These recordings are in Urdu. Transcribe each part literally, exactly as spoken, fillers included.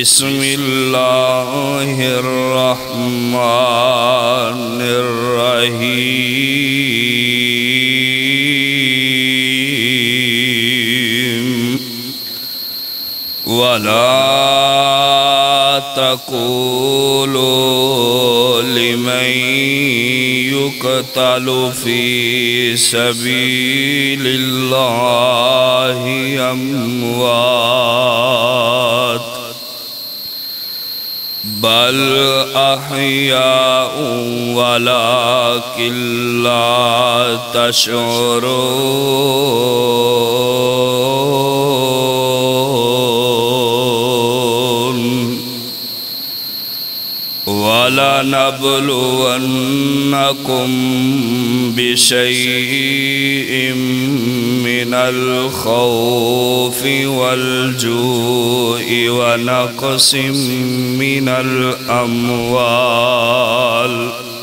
بسم اللہ الرحمن الرحیم ولا تقولوا لمن يقتل في سبيل الله أموات بل أحياء ولكن لا تشعرون وَلَنَبْلُوَنَّكُمْ بِشَيْءٍ مِّنَ الْخَوْفِ وَالْجُوعِ وَنَقْصٍ مِّنَ الْأَمْوَالِ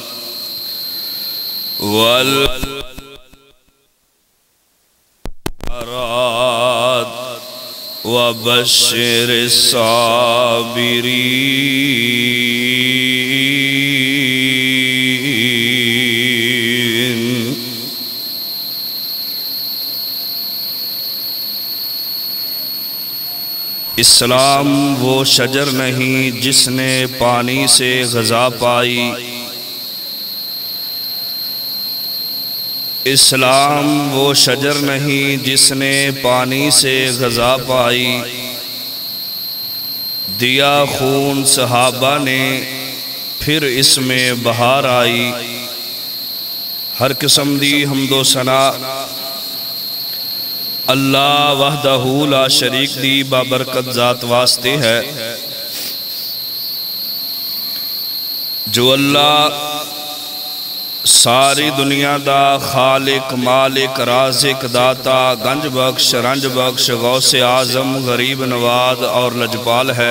وَالْأَنْفُسِ وَبَشِّرِ الصَّابِرِينَ اسلام وہ شجر نہیں جس نے پانی سے غذا پائی، اسلام وہ شجر نہیں جس نے پانی سے غذا پائی، دیا خون صحابہ نے پھر اس میں بہار آئی۔ ہر قسم دی حمد و ثنا اللہ وحدہ لا شریک دی بابرکت ذات واسطے ہے، جو اللہ ساری دنیا دا خالق مالک رازق داتا گنج بخش رنج بخش غوث اعظم غریب نواز اور لجپال ہے۔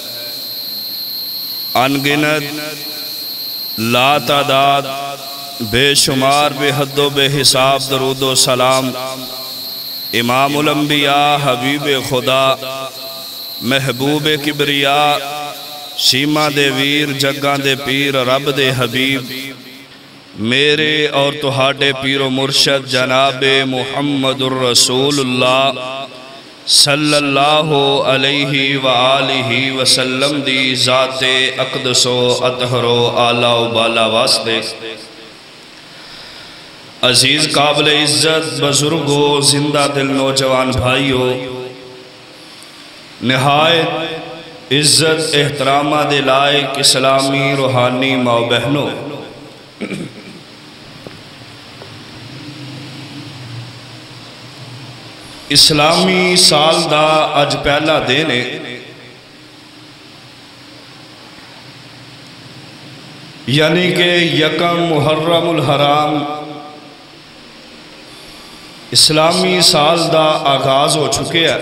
انگنت لا تعداد بے شمار بے حد و بے حساب درود و سلام امام الانبیاء حبیب خدا محبوب کبریا شیما دے ویر جگاں دے پیر رب دے حبیب میرے اور تہاڈے پیر و مرشد جناب محمد الرسول اللہ صلی اللہ علیہ وآلہ وسلم دی ذات اقدس و اطہر و اعلیٰ و بالا واسطے۔ عزیز قابل عزت بزرگوں زندہ دل نوجوان بھائیوں، نہایت عزت احترامہ دے لائق اسلامی روحانی ماں بہنوں، اسلامی سال دا اج پہلا دن ہے، یعنی کہ یکم محرم الحرام اسلامی سال دا آغاز ہو چکے ہیں۔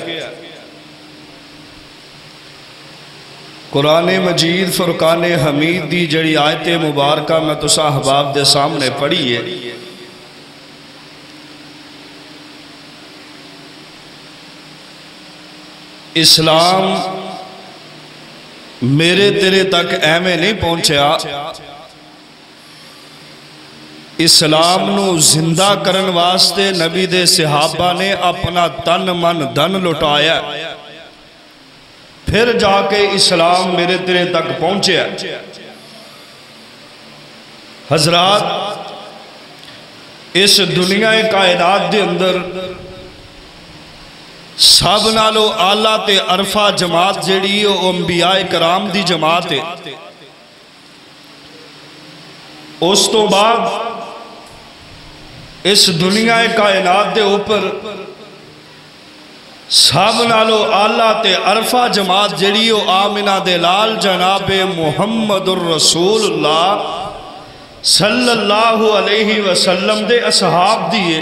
قرآن مجید فرقان حمید دی جڑی آیت مبارکہ میں تو صاحباب دے سامنے پڑھی ہے، اسلام میرے تیرے تک ایمیں نہیں پہنچیا، اسلام نو زندہ کرن واسطے نبی دے صحابہ نے اپنا تن من دن لٹایا، پھر جا کے اسلام میرے تیرے تک پہنچے۔ حضرات، اس دنیا کائنات دے اندر سب نالو آلہ تے عرفہ جماعت جڑی او انبیاء کرام دی جماعت ہے۔ اس تو بعد اس دنیا کائنات دے اوپر سب نالو آلہ تے عرفہ جماعت جڑی او آمنہ دے لال جناب محمد الرسول اللہ صلی اللہ علیہ وسلم دے اصحاب دیئے۔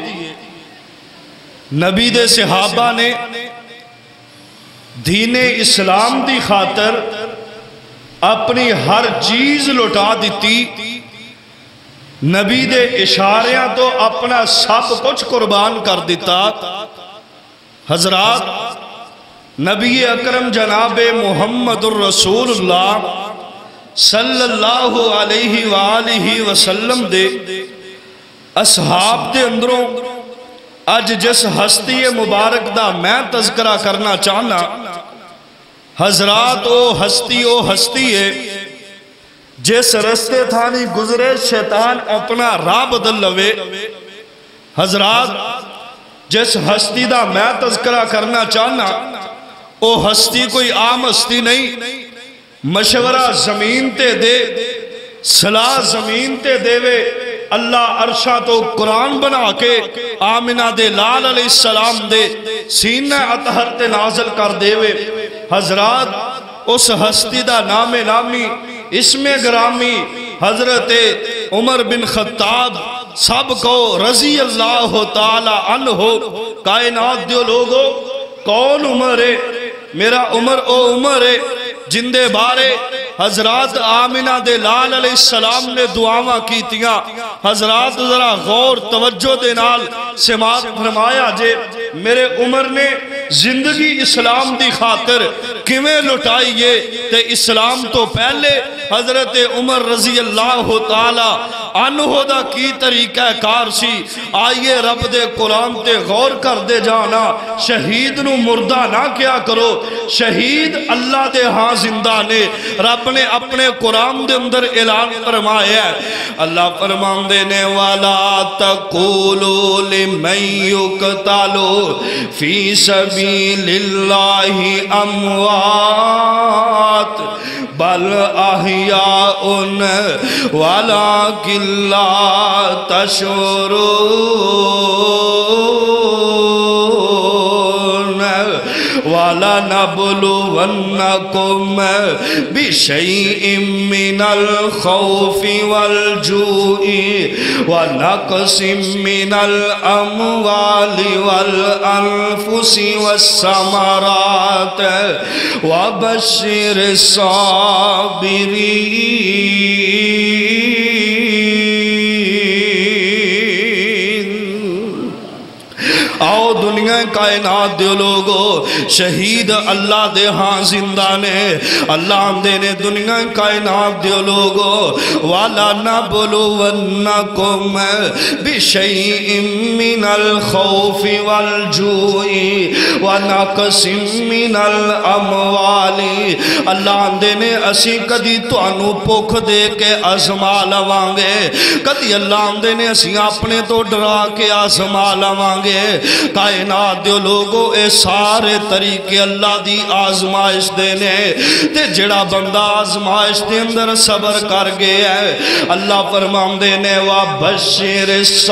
نبی دے صحابہ نے دین اسلام دی خاطر اپنی ہر چیز لٹا دیتی، نبی دے اشاریاں تو اپنا سب کچھ قربان کر دیتا۔ حضرات، نبی اکرم جناب محمد الرسول اللہ صلی اللہ علیہ وآلہ وسلم دے اصحاب دے اندروں اج جس ہستی مبارک دا میں تذکرہ کرنا چاہنا، حضرات او ہستی او ہستی ہے جس رستے تھانی گزرے شیطان اپنا راہ بدل لوے۔ حضرات جس ہستی دا میں تذکرہ کرنا چاہنا او ہستی کوئی عام ہستی نہیں، مشورہ زمین تے دے، صلاح زمین تے دے وے، اللہ عرشہ تو قرآن بنا کے آمنہ دے لال علیہ السلام دے سینہ اطہر تے نازل کر دے وے۔ حضرات اس ہستی دا نام نامی اسم گرامی حضرت عمر بن خطاب سب کو رضی اللہ تعالی عنہ، کائنات دیو لوگو کون عمر ہے؟ میرا عمر او عمر ہے جندے بارے حضرات آمنہ دے لال علیہ السلام نے دعاواں کیتیاں۔ حضرات ذرا غور توجہ دے نال سماعت فرمایا جے، میرے عمر نے زندگی اسلام دی خاطر کیویں لٹائیے تے اسلام تو پہلے حضرت عمر رضی اللہ تعالی عنہ دا کی طریقہ کار سی۔ آئیے رب دے قرآن تے غور کر دے جانا، شہید نو مردہ نہ کیا کرو، شہید اللہ دے ہاں زندہ نے۔ رب نے اپنے قرآن دے اندر اعلان فرمایا ہے، اللہ فرمان دینے والا تقولوا لمن یقتل فی سبیل اللہ اموات بل احیاء ولکن لا تشعرون وَلَنَبْلُوَنَّكُمْ بِشَيْءٍ مِّنَ الْخَوْفِ وَالْجُوعِ وَنَقْصٍ مِّنَ الْأَمْوَالِ وَالْأَنفُسِ وَالثَّمَرَاتِ وَبَشِّرِ الصَّابِرِينَ۔ آؤ دنیا کائنات دے لوگو، شہید اللہ دے ہاں زندہ نے، اللہ دے نے دنیا کائنات دے لوگو، وَلَنَبْلُوَنَّكُمْ بِشَيْءٍ مِّنَ الْخَوْفِ وَالْجُوعِ وَنَقْصٍ مِّنَ الْأَمْوَالِ۔ اللہ دے نے اسی کدی توانو پوکھ دے کے آزما لوانگے، کدی اللہ دے نے اسی اپنے تو ڈرا کے آزما لوانگے۔ کائنات دیو لوگو اے سارے طریقے اللہ دی آزمائش دینے تے جڑا بندہ آزمائش دے اندر صبر کر گیا ہے، اللہ فرمان دینے وَبَشِّرِ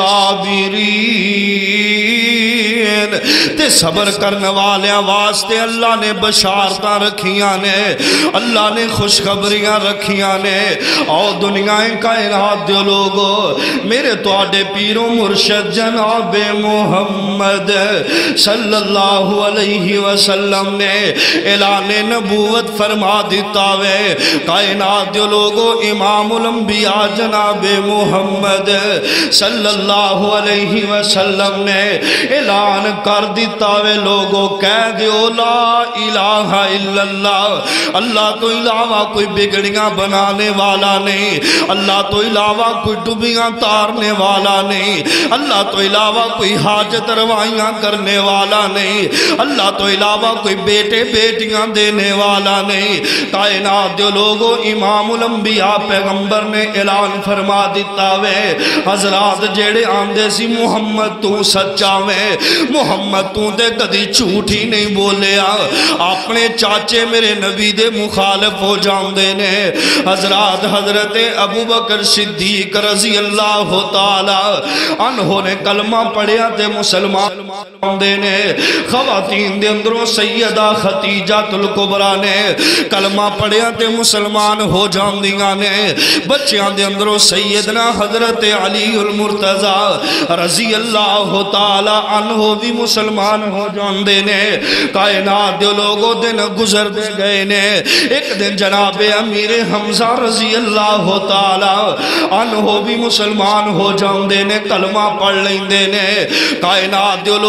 الصَّابِرِينَ، تے صبر کرنے والے واسطے اللہ نے بشارتاں رکھیاں نے، اللہ نے خوشخبریاں رکھیاں نے۔ او دنیا کائنات دیو لوگو، میرے تو آڈے پیروں مرشد جناب محمد صلی اللہ علیہ وسلم نے اعلان نبوت فرما دیتا وے۔ کائنات دے لوگو امام الانبیاء جناب محمد صلی اللہ علیہ وسلم نے اعلان کر دیتا وے، لوگو کہہ دیو لا الہ الا اللہ، اللہ تو علاوہ کوئی بگڑیاں بنانے والا نہیں، اللہ تو علاوہ کوئی ڈبیاں تارنے والا نہیں، اللہ تو علاوہ کوئی حاجت روائیاں کرنے والا نہیں، اللہ تو علاوہ کوئی بیٹے بیٹیاں دینے والا نہیں۔ کائنات دے لوگو امام الانبیاء پیغمبر نے اعلان فرما دیتا وے، حضرات جیڑے آندے سی محمد تو سچا وے، محمد تو دے کدی جھوٹی نہیں بولیا، اپنے چاچے میرے نبی دے مخالف ہو جاندے نے۔ حضرات حضرت ابو بکر صدیق رضی اللہ تعالی عنہ نے کلمہ پڑھیا تے مسلمان دینے، خواتین دے اندروں سیدہ خدیجہ الکبریٰ نے کلمہ پڑھیا تے مسلمان ہو جاندیاں نے، بچیاں دے اندروں سیدنا حضرت علی المرتضی رضی اللہ تعالی عنہ بھی مسلمان ہو جاندے نے۔ کائنات دے لوگوں دن گزر دے گئے نے، ایک دن جناب امیر حمزہ رضی اللہ تعالی عنہ بھی مسلمان ہو جاندے نے، کلمہ پڑھ لیندے نے۔ کائنات دے لوگوں نہ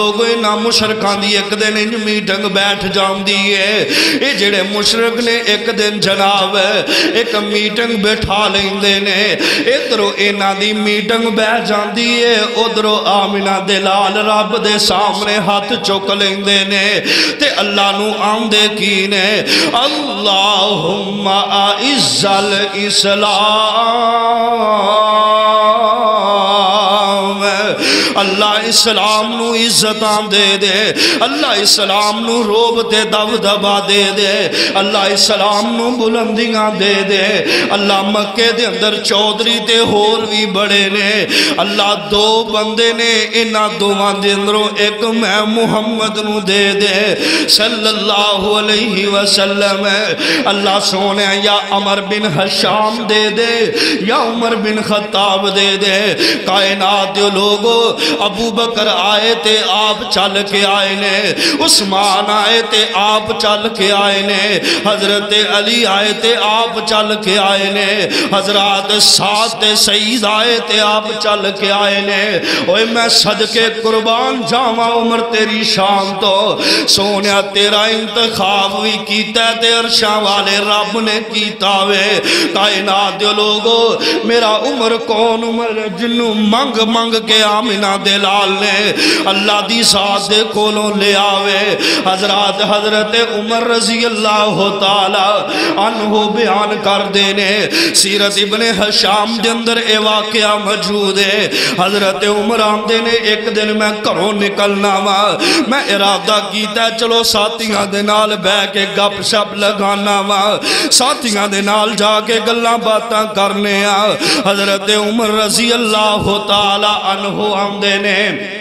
انہاں مشرکان دی ایک دن انج میٹنگ بیٹھ جاؤں دیئے اے جڑے مشرک نے ایک دن جناب ایک میٹنگ بیٹھا لیں دینے ادھرو انہاں دی میٹنگ بیٹھ جاؤں دیئے ادھرو آمینہ دلال رب دے سامنے ہاتھ چک لیں دینے تے اللہ نو آم دے کینے اللہم اعز الاسلام اللہ اسلام نو عزتاں دے دے اللہ اسلام نو روب تے دب دبا دے دے اللہ اسلام نو بلندیاں دے دے اللہ مکے دے اندر چودری تے ہور بھی بڑے نے اللہ دو بندے نے انہاں دوہاں دے اندروں ایک میں محمد نو دے دے صلی اللہ علیہ وسلم اللہ سونے یا عمر بن حشام دے دے یا عمر بن خطاب دے دے کائنات دے لوگو ابو بکر آئے تے آپ چل کے آئے نے عثمان آئے تے آپ چل کے آئے نے حضرت علی آئے تے آپ چل کے آئے نے حضرات سعد تے سعید آئے تے آپ چل کے آئے نے اوہ میں صدقے قربان جاما عمر تیری شان تو سونیا تیرا انتخاب بھی کیتا ہے تے عرشاں والے رب نے کیتا وے کائنات دے لوگو میرا عمر کون عمر جنو منگ منگ کے آمینہ دلال نے اللہ دی ذات دے کولوں لے آوے حضرات حضرت عمر رضی اللہ تعالی عنہ بیان کر دینے سیرت ابن حشام دے اندر اے واقعہ موجود ہے حضرت عمر آم دینے ایک دن میں کروں نکلنا وا میں ارادہ کیتا ہے چلو ساتھیاں دے نال بے کے گپ شپ لگانا وا ساتھیاں دے نال جا کے گلاں باتاں کرنے آ حضرت عمر رضی اللہ تعالی عنہ آم دینے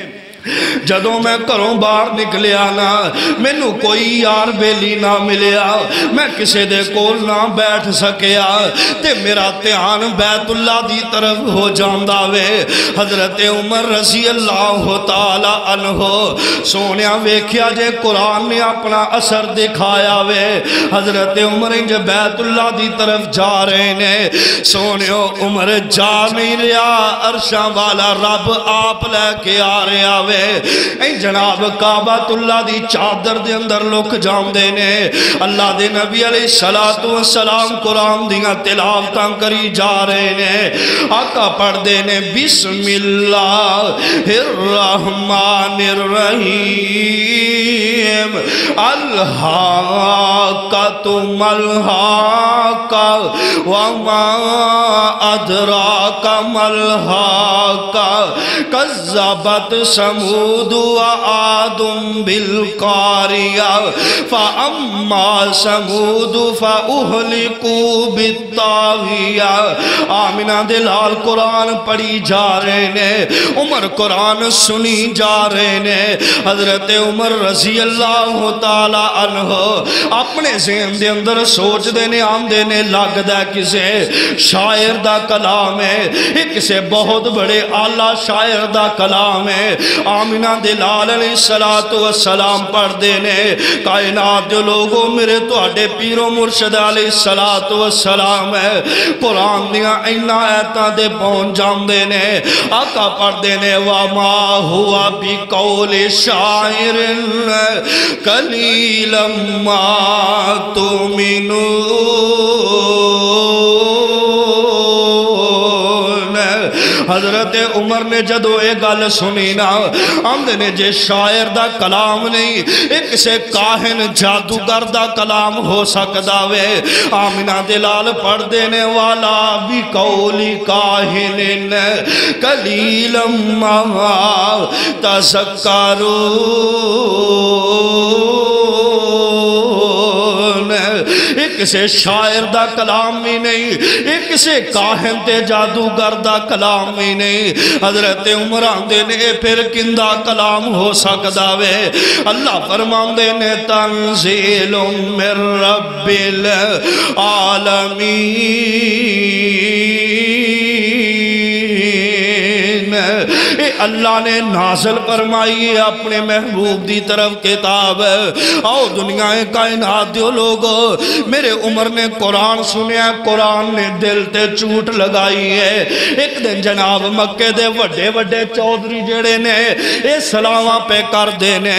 جدوں میں کروں باہر نکلیا نا مینوں کوئی یار بیلی نہ ملیا میں کسے دے کول نہ بیٹھ سکیا تے میرا دھیان بیت اللہ دی طرف ہو جاندا وے حضرت عمر رضی اللہ تعالی عنہ سونیا ویکھیا جے قرآن نے اپنا اثر دکھایا وے حضرت عمر انج بیت اللہ دی طرف جا رہے نے سونیو عمر جا نہیں رہا عرشاں والا رب آپ لے کے آ رہا وے اے جناب کعبۃ اللہ دی چادر دے اندر لک جاؤں دے نے اللہ دے نبی علیہ السلام قرآن دیاں تلاوتاں کری جا رہے نے آقا پڑھ دے نے بسم اللہ الرحمن الرحیم الحاقۃ ملحاقہ وما ادراک ملحاقہ کذبت سمود وعاد بالقاریہ فاما سمود فاہلکوا بالطاغیہ آمینہ دلال قرآن پڑھی جا رہے نے عمر قرآن سنی جا رہے نے حضرت عمر رضی اللہ تعالی عنہ اپنے ذہن دے اندر سوچ دینے آم دینے لگ دا کسے شاعر دا کلام ہے ایک سے بہت بڑے اعلیٰ شاعر دا کلام ہے آمینہ دلال علیہ السلام پڑھ دینے کائنات جو لوگوں میرے تو اڈے پیرو مرشد علیہ السلام ہے قرآن دیا اینا ایتا دے پہنچ جام دینے آقا پڑھ دینے وَمَا هُوَ بِقَوْلِ شَاعِرٍ قَلِيلًا مَا تُؤْمِنُونَ حضرت عمر نے جدو ایک گل سنی نا آمدے نے جے شاعر دا کلام نہیں ایک سے کاہن جادوگر دا کلام ہو سکدا وے آمینہ دلال پڑھ دینے والا بھی قولی کاہن قلیلا ما تذکرون ایک سے شاعر دا کلام بھی نہیں ایک سے کاہن تے جادوگر دا کلام بھی نہیں حضرت عمر آندے نے پھر کندہ کلام ہو سکدا وے اللہ فرمان دے نے تنزیل من رب العالمین اے اللہ نے نازل فرمائی ہے اپنے محبوب دی طرف کتاب آؤ دنیا کائنات دیو لوگو میرے عمر نے قرآن سنیا قرآن نے دل تے چوٹ لگائی ہے ایک دن جناب مکے دے وڈے وڈے چودری جڑے نے اے سلاواں پہ کر دینے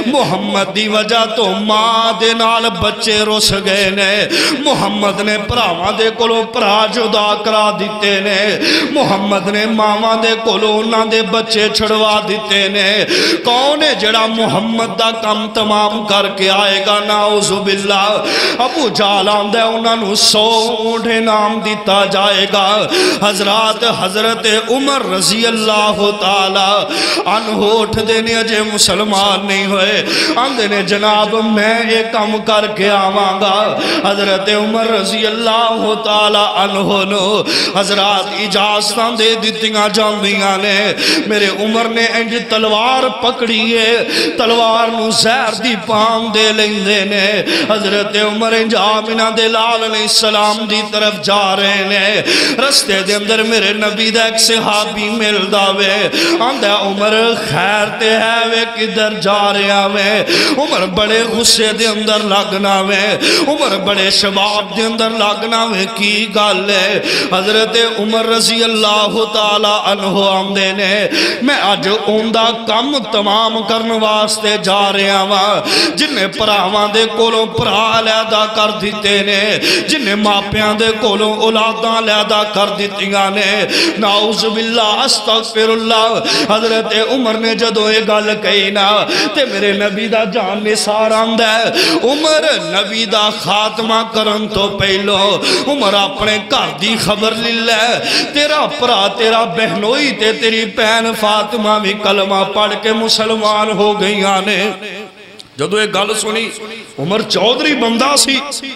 محمد دی وجہ تو ماں دے نال بچے رس گئے نے محمد نے پراواں دے کولو پرا جدا کرا دیتے نے محمد نے ماواں دے کولو انہاں دے بچے چھڑوا دیتے نے کون ہے جڑا محمد دا کم تمام کر کے آئے گا نعوذ باللہ ابو جہل آندے انہاں نو سو اونٹ انعام دیتا جائے گا حضرات حضرت عمر رضی اللہ تعالی عنہ اٹھ دینے اجے مسلمان نہیں ہوئے آندے نے جناب میں ایک کم کر کے آواں گا حضرت عمر رضی اللہ تعالی عنہ نو حضرات اجازتاں دے دیتیاں جاندیاں نے میرے عمر نے انج تلوار پکڑی ہے تلوار نو زہر دی پام دے لیندے نے حضرت عمر انج آمنہ دے لال علیہ السلام دی طرف جا رہے نے رستے دے اندر میرے نبی دا ایک صحابی مل داوے آندہ عمر خیر تے ہے وے کدھر جا رہے آوے عمر بڑے غصے دے اندر لگنا وے عمر بڑے شباب دے اندر لگنا وے کی گال ہے حضرت عمر رضی اللہ تعالی عنہ آمدے نے میں آج اوندہ کم تمام کرن واسطے جا رہے آواں جنہیں پراواں دے کولوں پرا لیدہ کر دیتے نے جنہیں ماپیاں دے کولوں اولاداں لیدہ کر دیتیاں نے نعوذ باللہ استغفر اللہ حضرت عمر نے جدو ایک گل کہی نا تے میرے نبی دا جان نثار آندہ ہے عمر نبی دا خاتمہ کرن تو پہلو عمر اپنے گھر دی خبر للہ تیرا پرا تیرا بہنوئی تے تیری بہن فاطمہ بھی کلمہ پڑھ کے مسلمان ہو گئی آنے جدو ایک گل سنی عمر چودری بندہ سی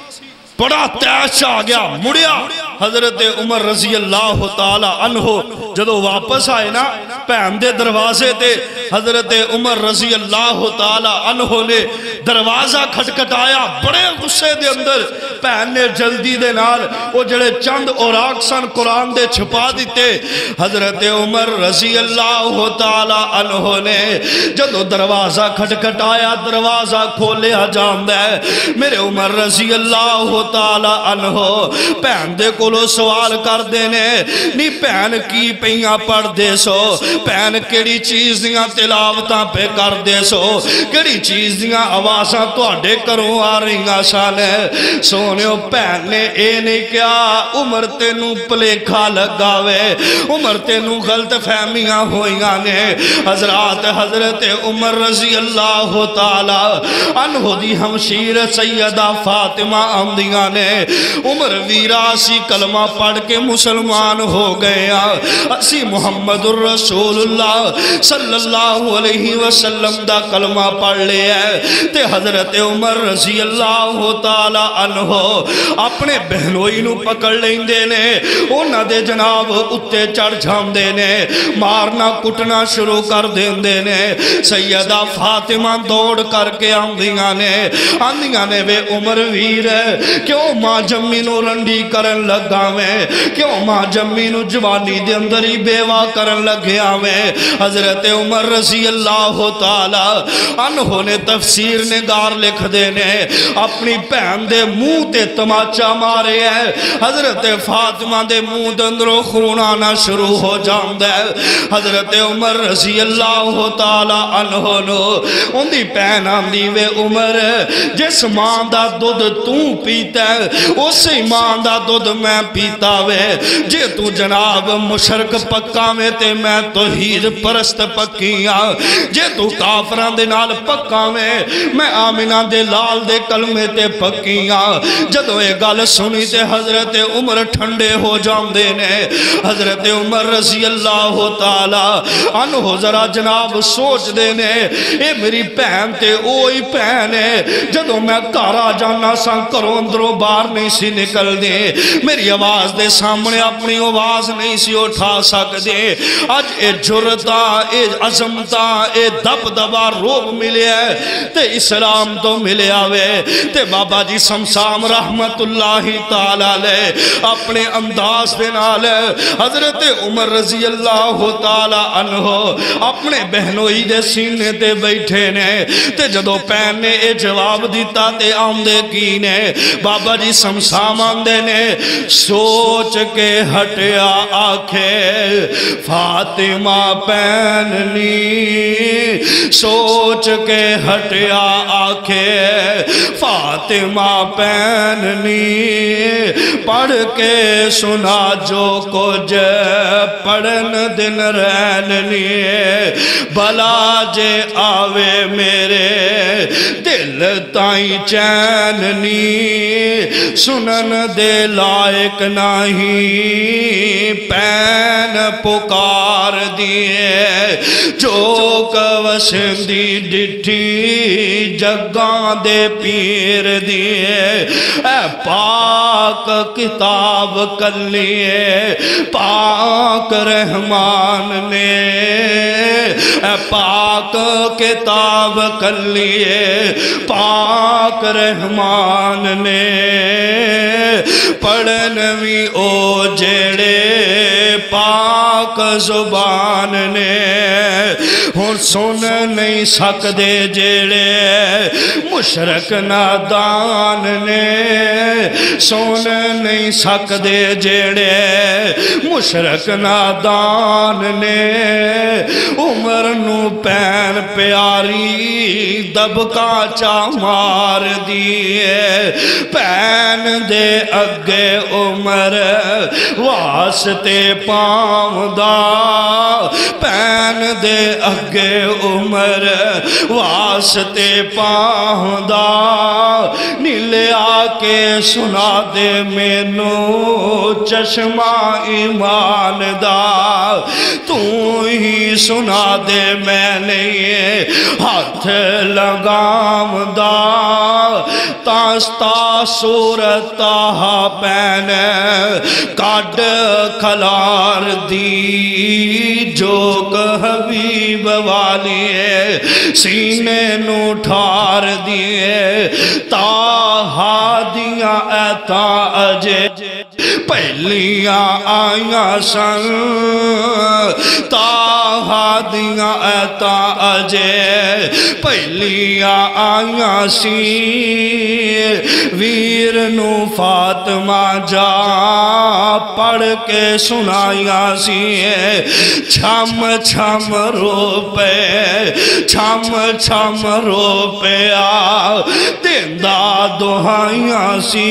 بڑا تیش آ گیا مڑیا حضرت عمر رضی اللہ تعالی عنہ جدو واپس آئے نا پہن دے دروازے تے حضرت عمر رضی اللہ تعالی عنہ نے دروازہ کھٹکھٹایا بڑے غصے دے اندر پہن نے جلدی دے نال وہ جڑے چند اوراق سن قرآن دے چھپا دیتے حضرت عمر رضی اللہ تعالی عنہ نے جدو دروازہ کھٹکھٹایا دروازہ کھولیا جاندہ ہے میرے عمر رضی اللہ تعالی عنہ پہن دے کولو سوال کر دینے نی پہن کی پہیاں پڑھ دے سو پہن کیڑی چیز دیاں تلاوتاں پہ کر دے سو کیڑی چیز دیاں آوازاں تو اڈے کروں آ رہی گا سانے سونے پہن نے اے نہیں کیا عمر تینوں پلیکھا لگاوے عمر تینوں غلط فہمیاں ہوئیاں نے حضرات حضرت عمر رضی اللہ تعالی عنہ دی ہمشیر سیدہ فاطمہ آمدیاں نے عمر ویراسی کلمہ پڑھ کے مسلمان ہو گیا اسی محمد الرسول اللہ صلی اللہ علیہ وسلم دا کلمہ پڑھ لے ہے تے حضرت عمر رضی اللہ تعالی عنہ اپنے بہنوئی نو پکڑ لیں دینے انہ دے جناب اتے چڑھ جھام دینے مارنا کٹنا شروع کر دیں دینے سیدہ فاطمہ دوڑ کر کے آندیاں نے آندیاں نے بے عمر ویر ہے کیوں ماں جمی نو رنڈی کرن لگا میں کیوں ماں جمی نو جوانی دے اندر ہی بیوہ کرن لگیا میں حضرت عمر رضی اللہ تعالی عنہ نے تفسیر نگار لکھ دینے اپنی پہن دے منہ تے تماچا مارے ہے حضرت فاطمہ دے منہ دے اندروں خون آنا شروع ہو جاندہ ہے حضرت عمر رضی اللہ تعالی عنہ نو ان دی پہن آندی وے عمر جس ماں دا دودھ تو پیتا ہے اسی ماں دا دودھ میں پیتا وے جے تو جناب مشرق پکا میں تے میں توحید پرست پکیاں جے تو کافران دے نال پکا میں میں آمنہ دے لال دے کلمے تے پکیاں جدو اے گل سنی تے حضرت عمر ٹھنڈے ہو جام دینے حضرت عمر رضی اللہ تعالی عنہ ذرا جناب سوچ دینے اے میری پہن تے اوئی پہن ہے جدو میں کارا جانا سا کروں اندروں بار نہیں سی نکل دے میری آواز دے سامنے اپنی آواز نہیں سی اٹھا سک دے آج اے جرتا اے عظمتا اے دب دبا روب ملے ہے تے اسلام تو ملے آوے تے بابا جی سمسام رحمت اللہ تعالیٰ لے اپنے انداز دے نال حضرت عمر رضی اللہ تعالیٰ عنہ اپنے بہنوئی دے سینے تے بیٹھے نے تے جدو پین نے اے جواب دیتا تے آمدے کی نے بابا جی سمسام آمدے نے سوچ کے ہٹیا آنکھیں فاطمہ پیننی سوچ کے ہٹیا آنکھیں فاطمہ پیننی پڑھ کے سنا جو کچھ پڑھن دن رہننی بلا جے آوے میرے دل تائیں چیننی سنن دے لائق نہیں پین پکار دیے جو کوسندی ڈٹھی جگان دے پیر دیے اے پاک کتاب کلیے پاک رحمان نے اے پاک کتاب کلیے پاک رحمان نے پڑھنوی او جیڑے پاک زبان نے ہن سن نہیں سکدے جیڑے مشرک نادان نے سن نہیں سکدے جیڑے مشرک نادان نے عمر نو پین پیاری دبکا چا مار دیے پین دے اگے عمر واسطے پاؤں دا پین دے اگے عمر واسطے پاؤں دا نیلے آکے سنا دے مینو چشمہ ایمان دا تو ہی سنا دے میں نے ہاتھ لگام دا تاستا صورتا پین کاڈ کھلار دی جوک حبیب والی سینے نو ٹھار دیے تاہا دیا ایتا اجے پہلیاں آئیاں سن تاہا دیا ایتا اجے پہلیاں آئیاں سی ویر نو فاطمہ جا پڑھ کے سنائیاں سی چھم چھم رو پے چھم چھم رو پے آ دیندہ دہائیاں سی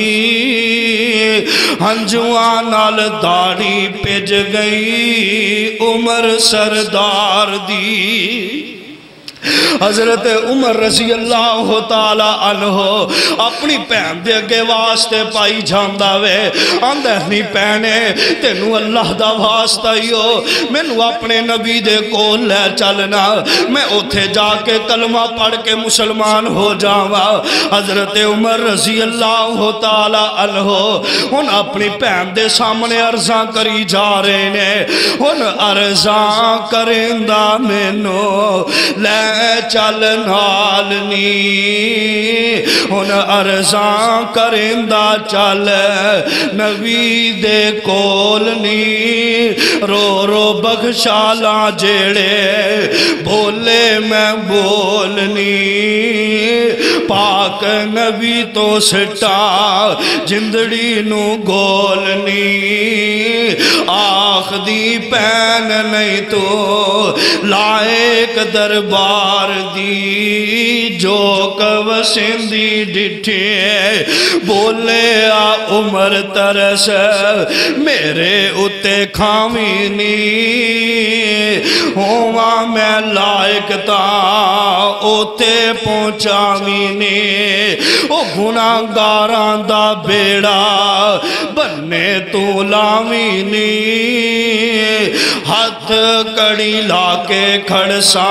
ہنجوان نال داڑی پج گئی عمر سردار دی حضرت عمر رضی اللہ تعالیٰ عنہ اپنی پہن دے اگے واسطے پائی جاندہ وے آندہ نہیں پہنے تینو اللہ دا واسطہ ہی ہو میں نو اپنے نبی دے کول لے چلنا میں اتھے جا کے کلمہ پڑھ کے مسلمان ہو جاوا حضرت عمر رضی اللہ تعالیٰ عنہ ان اپنی پہن دے سامنے عرضاں کری جا رہے نے ان عرضاں کرندہ میں نو لے چل نالنی ہن عرضاں کرندہ چل نبی دے کولنی رو رو بخشالا جیڑے بولے میں بولنی پاک نبی تو سٹا جندڑی نو گولنی آخ دی پین نہیں تو لائق دربار دی جو کوسندی ڈٹھے بولے آ عمر ترس میرے اتے کھامینی ہوا میں لائق تا اتے پہنچامینی او گناہگاراں دا بیڑا بننے تو لاوینی ہاتھ کڑی لا کے کھڑساں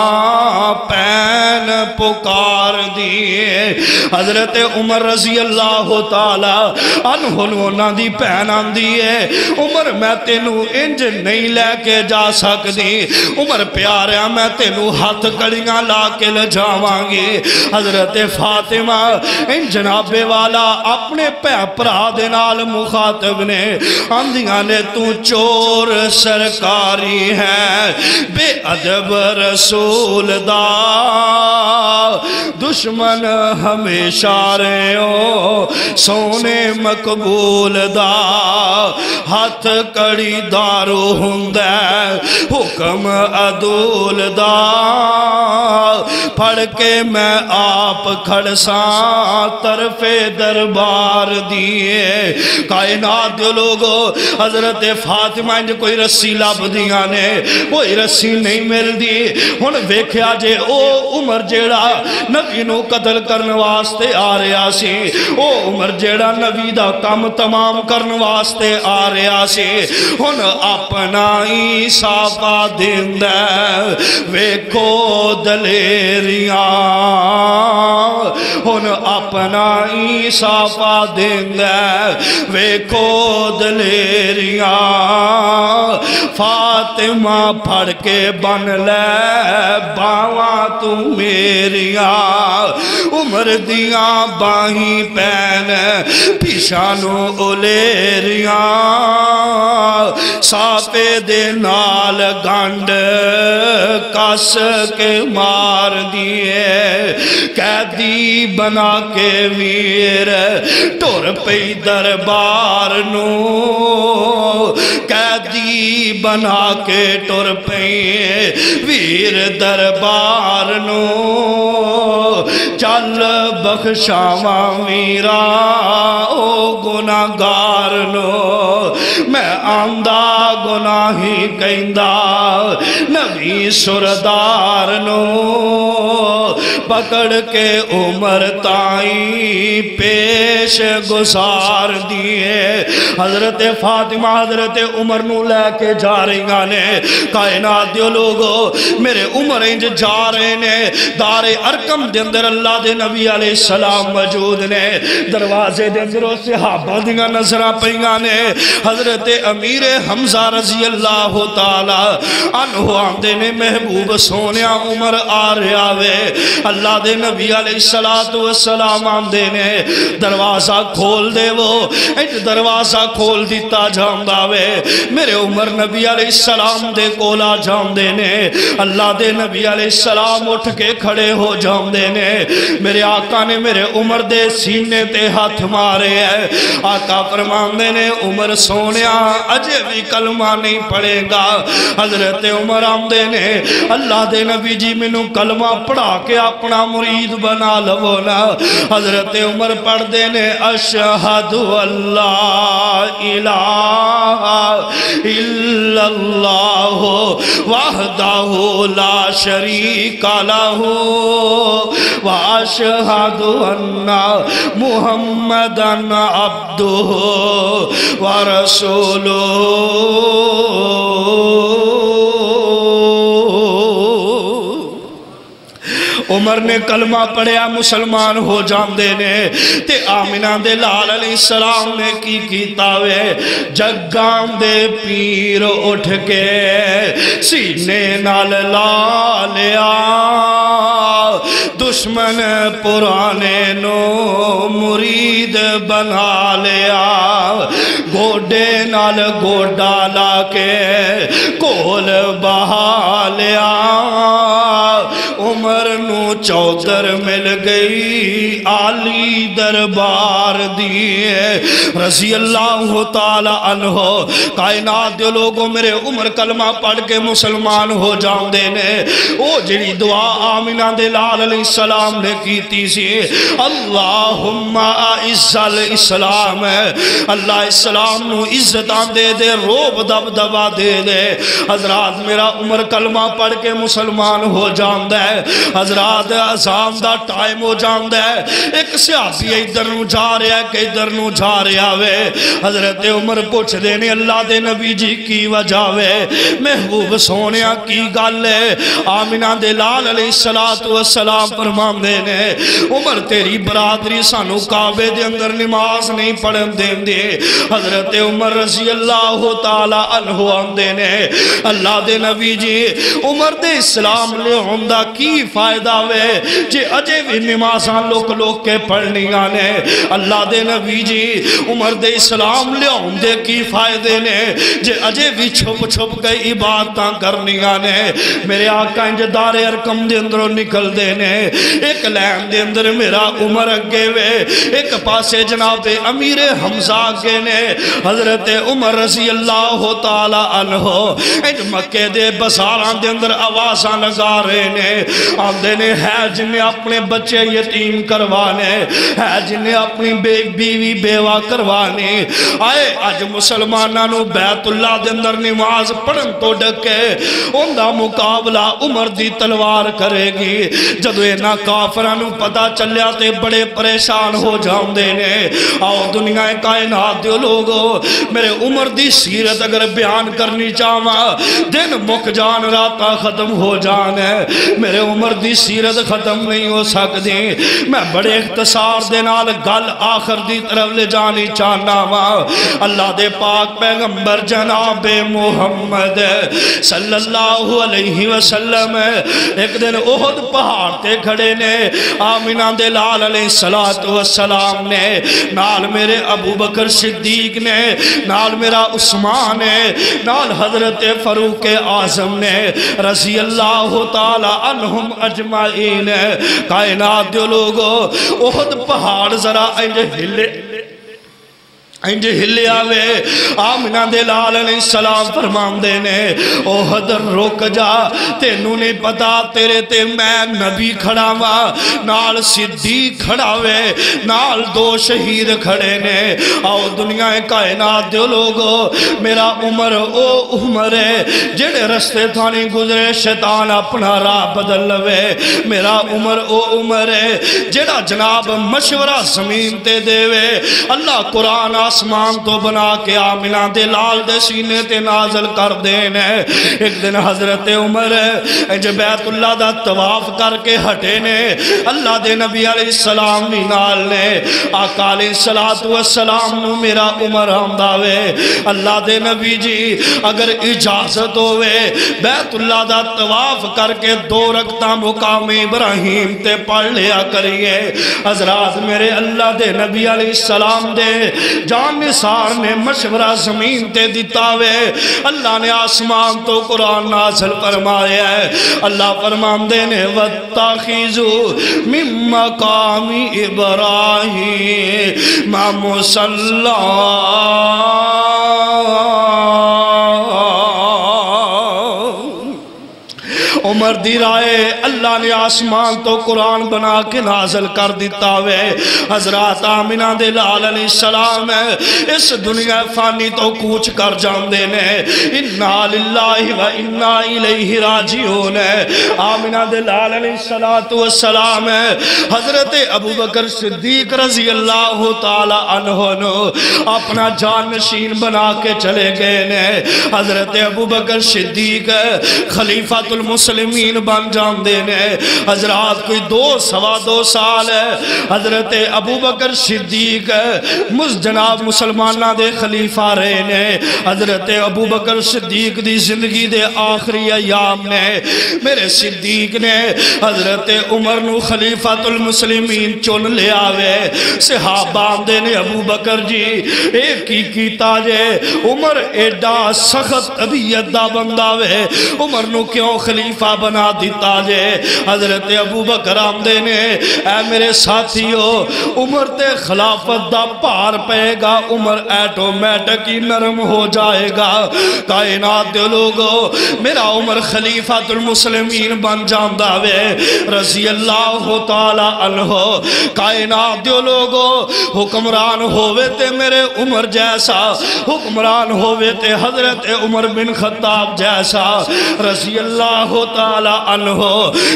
پین پکار دیے حضرت عمر رضی اللہ تعالی عنہ دی پین آن دیے عمر میں تینوں انج نہیں لے کے جا سکتی عمر پیاریا میں تینوں ہاتھ کڑیاں لا کے لجاواں گی حضرت فاطمہ ان جناب والا اپنے پہ پرا دنال مخاطب نے آندیاں نے تو چور سرکاری ہے بے ادب رسول دا دشمن ہمیشہ رہے ہو سونے مقبول دا ہاتھ کڑی دارو ہندے حکم عدول دا پڑھ کے میں آپ کھڑساں طرف دربار دیئے کائنات جو لوگو حضرت فاطمہ انج کوئی رسی لب دیاں نے کوئی رسی نہیں مل دی ہن ویکھیا جے او عمر جیڑا نبی نو قتل کرن واسطے آ رہا سی او عمر جیڑا نبی دا کام تمام کرن واسطے آ رہا سی ہن اپنا ہی صافہ دیندہ ویکھو دلیریاں ہن اپنا ہی صافہ دیندہ ویکھو دلیریاں فاطمہ پھڑ کے بن لے باواں تو میریاں عمر دیاں باہیں پین پیشانو اولیریاں ساپے دے نال گانڈ کس کے مار دیئے قیدی بنا کے ویر ٹور پئی دربار نو قیدی بنا کے ٹور پئی ویر دربار نو چل بخشاواں ویرا او گناہگار نو میں آندہ گناہی کہندہ نبی سردار نو پکڑ کے عمر تائیں پیش گزار دیئے حضرت فاطمہ حضرت عمر نو لے کے جا رہی گانے کائنات دیو لوگو میرے عمر انج جا رہے نے دار ارکم دے اندر اللہ دے نبی علیہ السلام موجود نے دروازے دے اندر صحابہ دیاں نظرہ پہنگا نے حضرت امیر حمزہ رضی اللہ تعالی عنہ آمدے نے محبوب سونیا عمر آ رہا وے اللہ دے نبی علیہ السلام آمدے نے دروازہ کھول دے وہ ایک دروازہ کھول دیتا جاندہ وے میرے عمر نبی علیہ السلام دے کولا جاندے نے اللہ دے نبی علیہ السلام اٹھ کے کھڑے ہو جاندے نے میرے آقا نے میرے عمر دے سینے تے ہاتھ مارے ہیں آقا فرماندے نے عمر سونیا اجے بھی کلمہ نہیں پڑے گا حضرت عمر آمدے نے اللہ دے نبی جی منو کلمہ پڑھا کے اپنا مرید بنا لو نا حضرت عمر پڑھ دے نے اشہد اللہ الہ الا اللہ وحدہ لا شریک لہ واشہد ان محمدن عبدہ ورسولہ عمر نے کلمہ پڑھیا مسلمان ہو جاندے نے تے آمینہ دے لال علیہ السلام نے کی کیتاوے جگام دے پیر اٹھ کے سینے نال لالیا دشمن پرانے نو مرید بنا لیا گوڑے نال گوڑا لا کے کول بہا لیا عمر نو چودر مل گئی آلی دربار دیئے رضی اللہ تعالی عنہ کائنات دے لوگوں میرے عمر کلمہ پڑھ کے مسلمان ہو جاؤں دے نے او جڑی دعا آمینہ دے لال علیہ السلام نے کیتی سی اللہم اعز الاسلام اللہ اسلام نو عزتان دے دے روب دب دبا دے دے حضرات میرا عمر کلمہ پڑھ کے مسلمان ہو جاؤں دے حضرات دے عذاب دا ٹائم ہو جاندہ ہے ایک صحابی ادھر نو جا رہا ہے کہ ادھر نو جا رہا وے حضرت عمر پوچھ دینے اللہ دے نبی جی کی وجہ وے محبوب سونیا کی گل ہے آمینہ دے لال علیہ السلام فرمان دینے عمر تیری برادری سانو کعبے دے اندر نماز نہیں پڑھن دین دے حضرت عمر رضی اللہ تعالی عنہ آمدے نے اللہ دے نبی جی عمر دے اسلام لے ہوندہ کی فائدہ وے جے اجے بھی نمازاں لوگ لوگ کے پڑھنی آنے اللہ دے نبی جی عمر دے اسلام لے ہوندے کی فائدے نے جے اجے بھی چھپ چھپ کے عبادتاں کرنی آنے میرے آقا انج دار ارکم دے اندروں نکل دینے ایک لین دے اندر میرا عمر اگے وے ایک پاسے جناب امیر حمزہ اگے نے حضرت عمر رضی اللہ تعالی عنہ انج مکے دے بساران دے اندر آوازاں لگا رہے نے آمدے نے ہے جنہیں اپنے بچے یتیم کروانے ہے جنہیں اپنی بیوی بیوہ کروانے آئے آج مسلمانانو بیت اللہ دے اندر نماز پڑھن تو ڈکے اندہ مقابلہ عمر دی تلوار کرے گی جدو اینا کافرانو پتا چلیا تے بڑے پریشان ہو جاؤں دینے آؤ دنیا کائنات دیو لوگو میرے عمر دی سیرت اگر بیان کرنی چاہوا دن مک جان راتا ختم ہو جانے میرے عمر دی سیرت ختم نہیں ہو سکتی میں بڑے اختصار دینال گل آخر دی طرف لے جانی چاہنا وا اللہ دے پاک پیغمبر جناب محمد صلی اللہ علیہ وسلم ایک دن احد پہاڑ تے کھڑے نے آمینہ دے لال علیہ السلام نے نال میرے ابو بکر صدیق نے نال میرا عثمان نے نال حضرت فاروق اعظم نے رضی اللہ تعالی عنہم اجمعین کائنات دے لوگو احد پہاڑ ذرا انج ہلے انج ہلے آوے آمینہ دے لال علیہ السلام فرمان دینے احد رک جا تینوں نے پتا تیرے تے میں نبی کھڑا وا نال صدیق کھڑا وے نال دو شہید کھڑے نے آؤ دنیا کائنات دے لوگو میرا عمر او عمر ہے جڑے رستے تھانی گزرے شیطان اپنا راہ بدل لوے میرا عمر او عمر ہے جڑا جناب مشورہ زمین تے دے وے اللہ قرآن آسمان تو بنا کے آمینہ دے لال دے سینے تے نازل کر دینے ایک دن حضرت عمر انج بیت اللہ دا طواف کر کے ہٹے نے اللہ دے نبی علیہ السلام نی نال نے آقا علیہ السلام نو میرا عمر ہمداوے اللہ دے نبی جی اگر اجازت ہوئے بیت اللہ دا طواف کر کے دو رکھتا مقام ابراہیم تے پڑھ لیا کریے حضرات میرے اللہ دے نبی علیہ السلام دے جان نثار نے مشورہ زمین تے دیتاوے اللہ نے آسمان تو قرآن نازل فرمایا ہے اللہ فرمان دینے وَاتَّخِذُوا مِن مَّقَامِ إِبْرَاهِيمَ مُصَلًّى عمر دی رائے اللہ نے آسمان تو قرآن بنا کے نازل کر دیتا ہوئے حضرات آمینہ دے لال علیہ السلام اس دنیا فانی تو کوچ کر جان دینے اِنَّا لِلَّهِ وَإِنَّا إِلَيْهِ راجعون آمینہ دے لال علیہ السلام حضرت ابو بکر صدیق رضی اللہ تعالی عنہ اپنا جان نشین بنا کے چلے گئے نے حضرت ابو بکر صدیق خلیفۃ المسلمین بن جان دینے حضرات کوئی دو سوا دو سال ہے حضرت ابو بکر صدیق مس جناب مسلمانہ دے خلیفہ رہے نے حضرت ابو بکر صدیق دی زندگی دے آخری ایام نے میرے صدیق نے حضرت عمر نو خلیفۃ المسلمین چن لے آوے صحابہ دے نے ابو بکر جی ایک ہی کیتا جے عمر ایڈا سخت طبیعت دا بندہ وے عمر نو کیوں خلیفہ بنا دیتا جے حضرت ابو بکر آمدے نے اے میرے ساتھیو عمر تے خلافت دا پار پہے گا عمر ایٹومیٹک ہی نرم ہو جائے گا کائنات دے لوگو میرا عمر خلیفۃ المسلمین بن جاندہ وے رضی اللہ تعالی عنہ کائنات دے لوگو حکمران ہوئے تے میرے عمر جیسا حکمران ہوئے تے حضرت عمر بن خطاب جیسا رضی اللہ تعالی عنہ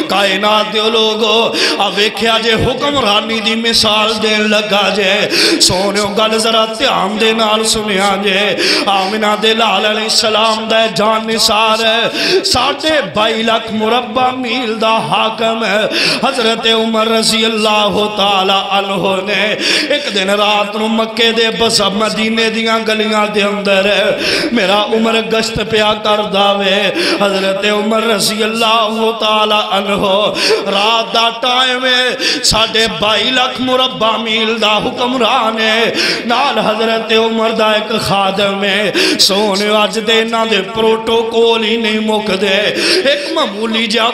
کائنات دے لوگو اب ویکھیا جے حکمرانی دی مثال دین لگا جے سونیو گل ذرا دھیان دے نال سنیا جے آمنہ دے لال علیہ السلام دا جان نثار ہے ساڑھے بائی لاکھ مربع میل دا حاکم ہے حضرت عمر رضی اللہ تعالی عنہ نے ایک دن رات نو مکے دے بس مدینے دیاں گلیاں دے اندر ہے میرا عمر گشت پیا کر داوے حضرت عمر رضی اللہ تعالی عنہ رات دا ٹائم ہے ساڑھے بائی لاکھ مربع میل دا حکمران ہے نال حضرت عمر دا ایک خادم ہے سونے آج دے نا دے پروٹوکول ہی نہیں مک دے ایک معمولی جا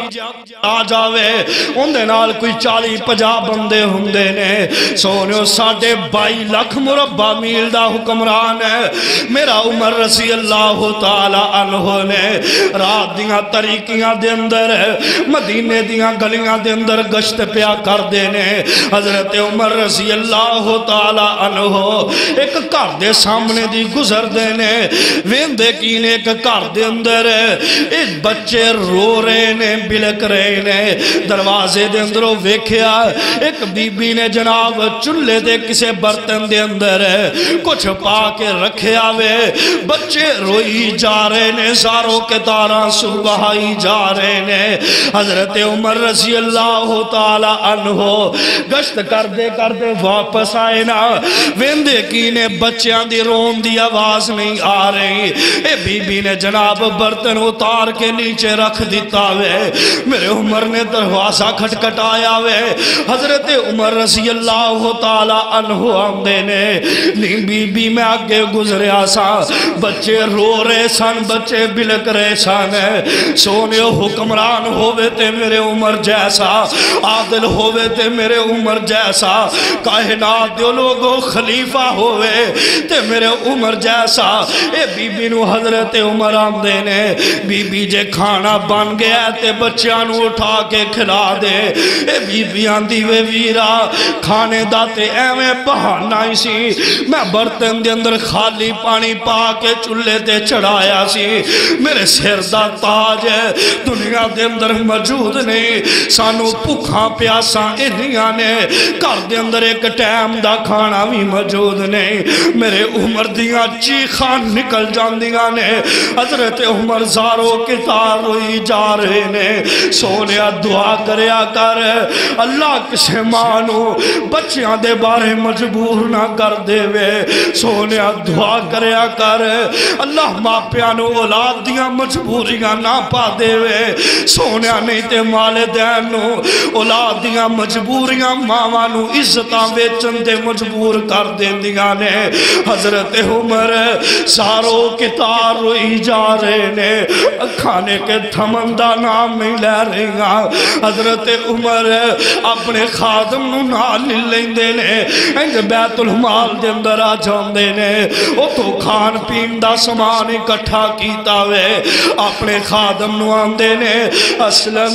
آ جاوے ان دے نال کوئی چالی پجا بندے ہندے نے سونے ساڑھے بائی لاکھ مربع میل دا حکمران ہے میرا عمر رضی اللہ تعالی عنہ نے رات دیاں طریقیاں دے اندر مدینے دیاں گلیاں دے اندر گشت پیا کر دینے حضرت عمر رضی اللہ تعالی عنہ ایک گھر دے سامنے دی گزر دینے ویندے کینے ایک گھر دے اندر ایک بچے رو رہے نے بلک رہے نے دروازے دے اندر ویکھیا ایک بی بی نے جناب چلے دے کسے برتن دے اندر کچھ پا کے رکھے آوے بچے روئی جا رہے نے ساروں کے تاراں صبحائی جا رہے نے حضرت عمر رضی اللہ تعالی عنہ گشت کر دے کر دے واپس آئے نا ویندے کینے بچیاں دی رون دی آواز نہیں آ رہی اے بی بی نے جناب برتن اتار کے نیچے رکھ دیتا وے میرے عمر نے دروازہ کھٹکھٹ آیا وے حضرت عمر رضی اللہ تعالی عنہ آمدے نے نہیں بی بی میں آگے گزریا سا بچے رو رہے سن بچے بلک رہے سن سونے حکمران ہوئے تے میرے عمر جیسا عادل ہوئے تے میرے عمر جیسا کائنات دیو لوگو خلیفہ ہوئے تے میرے عمر جیسا اے بی بی نو حضرت عمر آمدے نے بی بی جے کھانا بن گیا تے بچیاں نو اٹھا کے کھلا دے اے بی بی آندی وے ویرا کھانے داتے ایویں بہانا ہی سی میں برتن دے اندر خالی پانی پا کے چلے تے چڑھایا سی میرے سر دا تاج ہے دنیا دے اندر موجود نہیں سانو پکھاں پیاساں انہیاں نے کر دے اندر ایک ٹائم دا کھانا بھی موجود نہیں میرے عمر دیاں چیخاں نکل جان دیاں نے حضرت عمر زاروں کے تار ہوئی جا رہے نے سونیا دعا کریا کر اللہ کسے مانو بچیاں دے بارے مجبور نہ کر دے وے سونیا دعا کریا کر اللہ ماں پیانو اولاد دیاں مجبوریاں نہ پا دے وے سونیا نہیں تے مالے دینو اولاد دیاں مجبوریاں ماوانو عزتاں ویچن دے مجبور کر دین دیاں نے حضرت عمر ساروں کے تار روئی جا رہے نے کھانے کے تھمندہ نام نہیں لے رہی گا حضرت عمر اپنے خادم نو نال لیں دے نے انج بیت المال دے اندر آ جان دے نے او تو کھان پین دا سامان اکٹھا کیتا وے اپنے خادم نو آن دے نے اسلم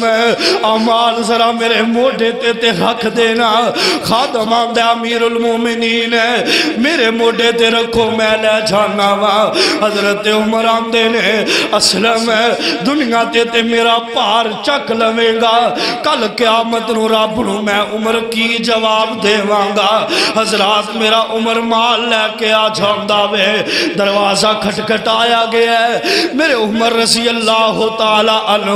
امال ذرا میرے موڈے تے تے رکھ دینا خادم آن دے امیر المومنین میرے موڈے تے رکھو میں لے جانا وا حضرت عمر آن دے نے اسلم دنیا تے تے میرا پار چک لوے گا کل قیامت نو رب نو میں عمر کی جواب دے وانگا حضرات میرا عمر مال لے کے آ جاندہ وے دروازہ کھٹکھٹ آیا گیا ہے میرے عمر رضی اللہ تعالی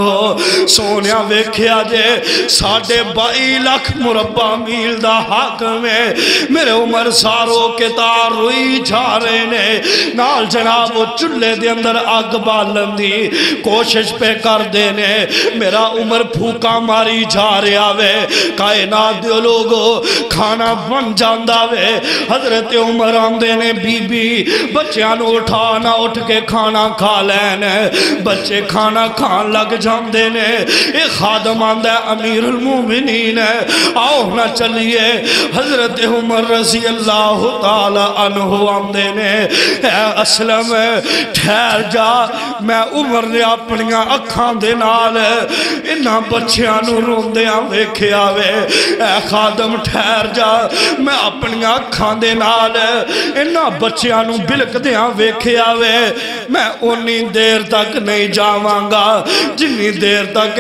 عنہ سونیا ویکھیا جے ساڑھے بائی لاکھ مربع میل دا حاکم ہے میرے عمر ساروں کے تار روئی جا رہے نے نال جناب وہ چلے دے اندر آگ بالن دی کوشش پہ کر دینے میرا عمر پھوکا ماری جا رہا وے کائنات دیو لوگو کھانا بن جاندہ وے حضرت عمر آمدے نے بی بی بچیاں نو اٹھانا اٹھ کے کھانا کھا لینے بچے کھانا کھان لگ جاندے نے ایک خادم آندہ امیر المومنین آؤ نہ چلیے حضرت عمر رضی اللہ تعالی عنہ آمدے نے اے اسلم ٹھہر جا میں عمر نے اپنیاں اکھاں دے نال انہاں بچیاں نو روندیاں ویکھے آوے اے خادم ٹھہر جا میں اپنیاں اکھاں دے نال انہاں بچیاں نو بلک دیاں ویکھے آوے میں انی دیر تک نہیں جاواں گا جنی دیر تک بچے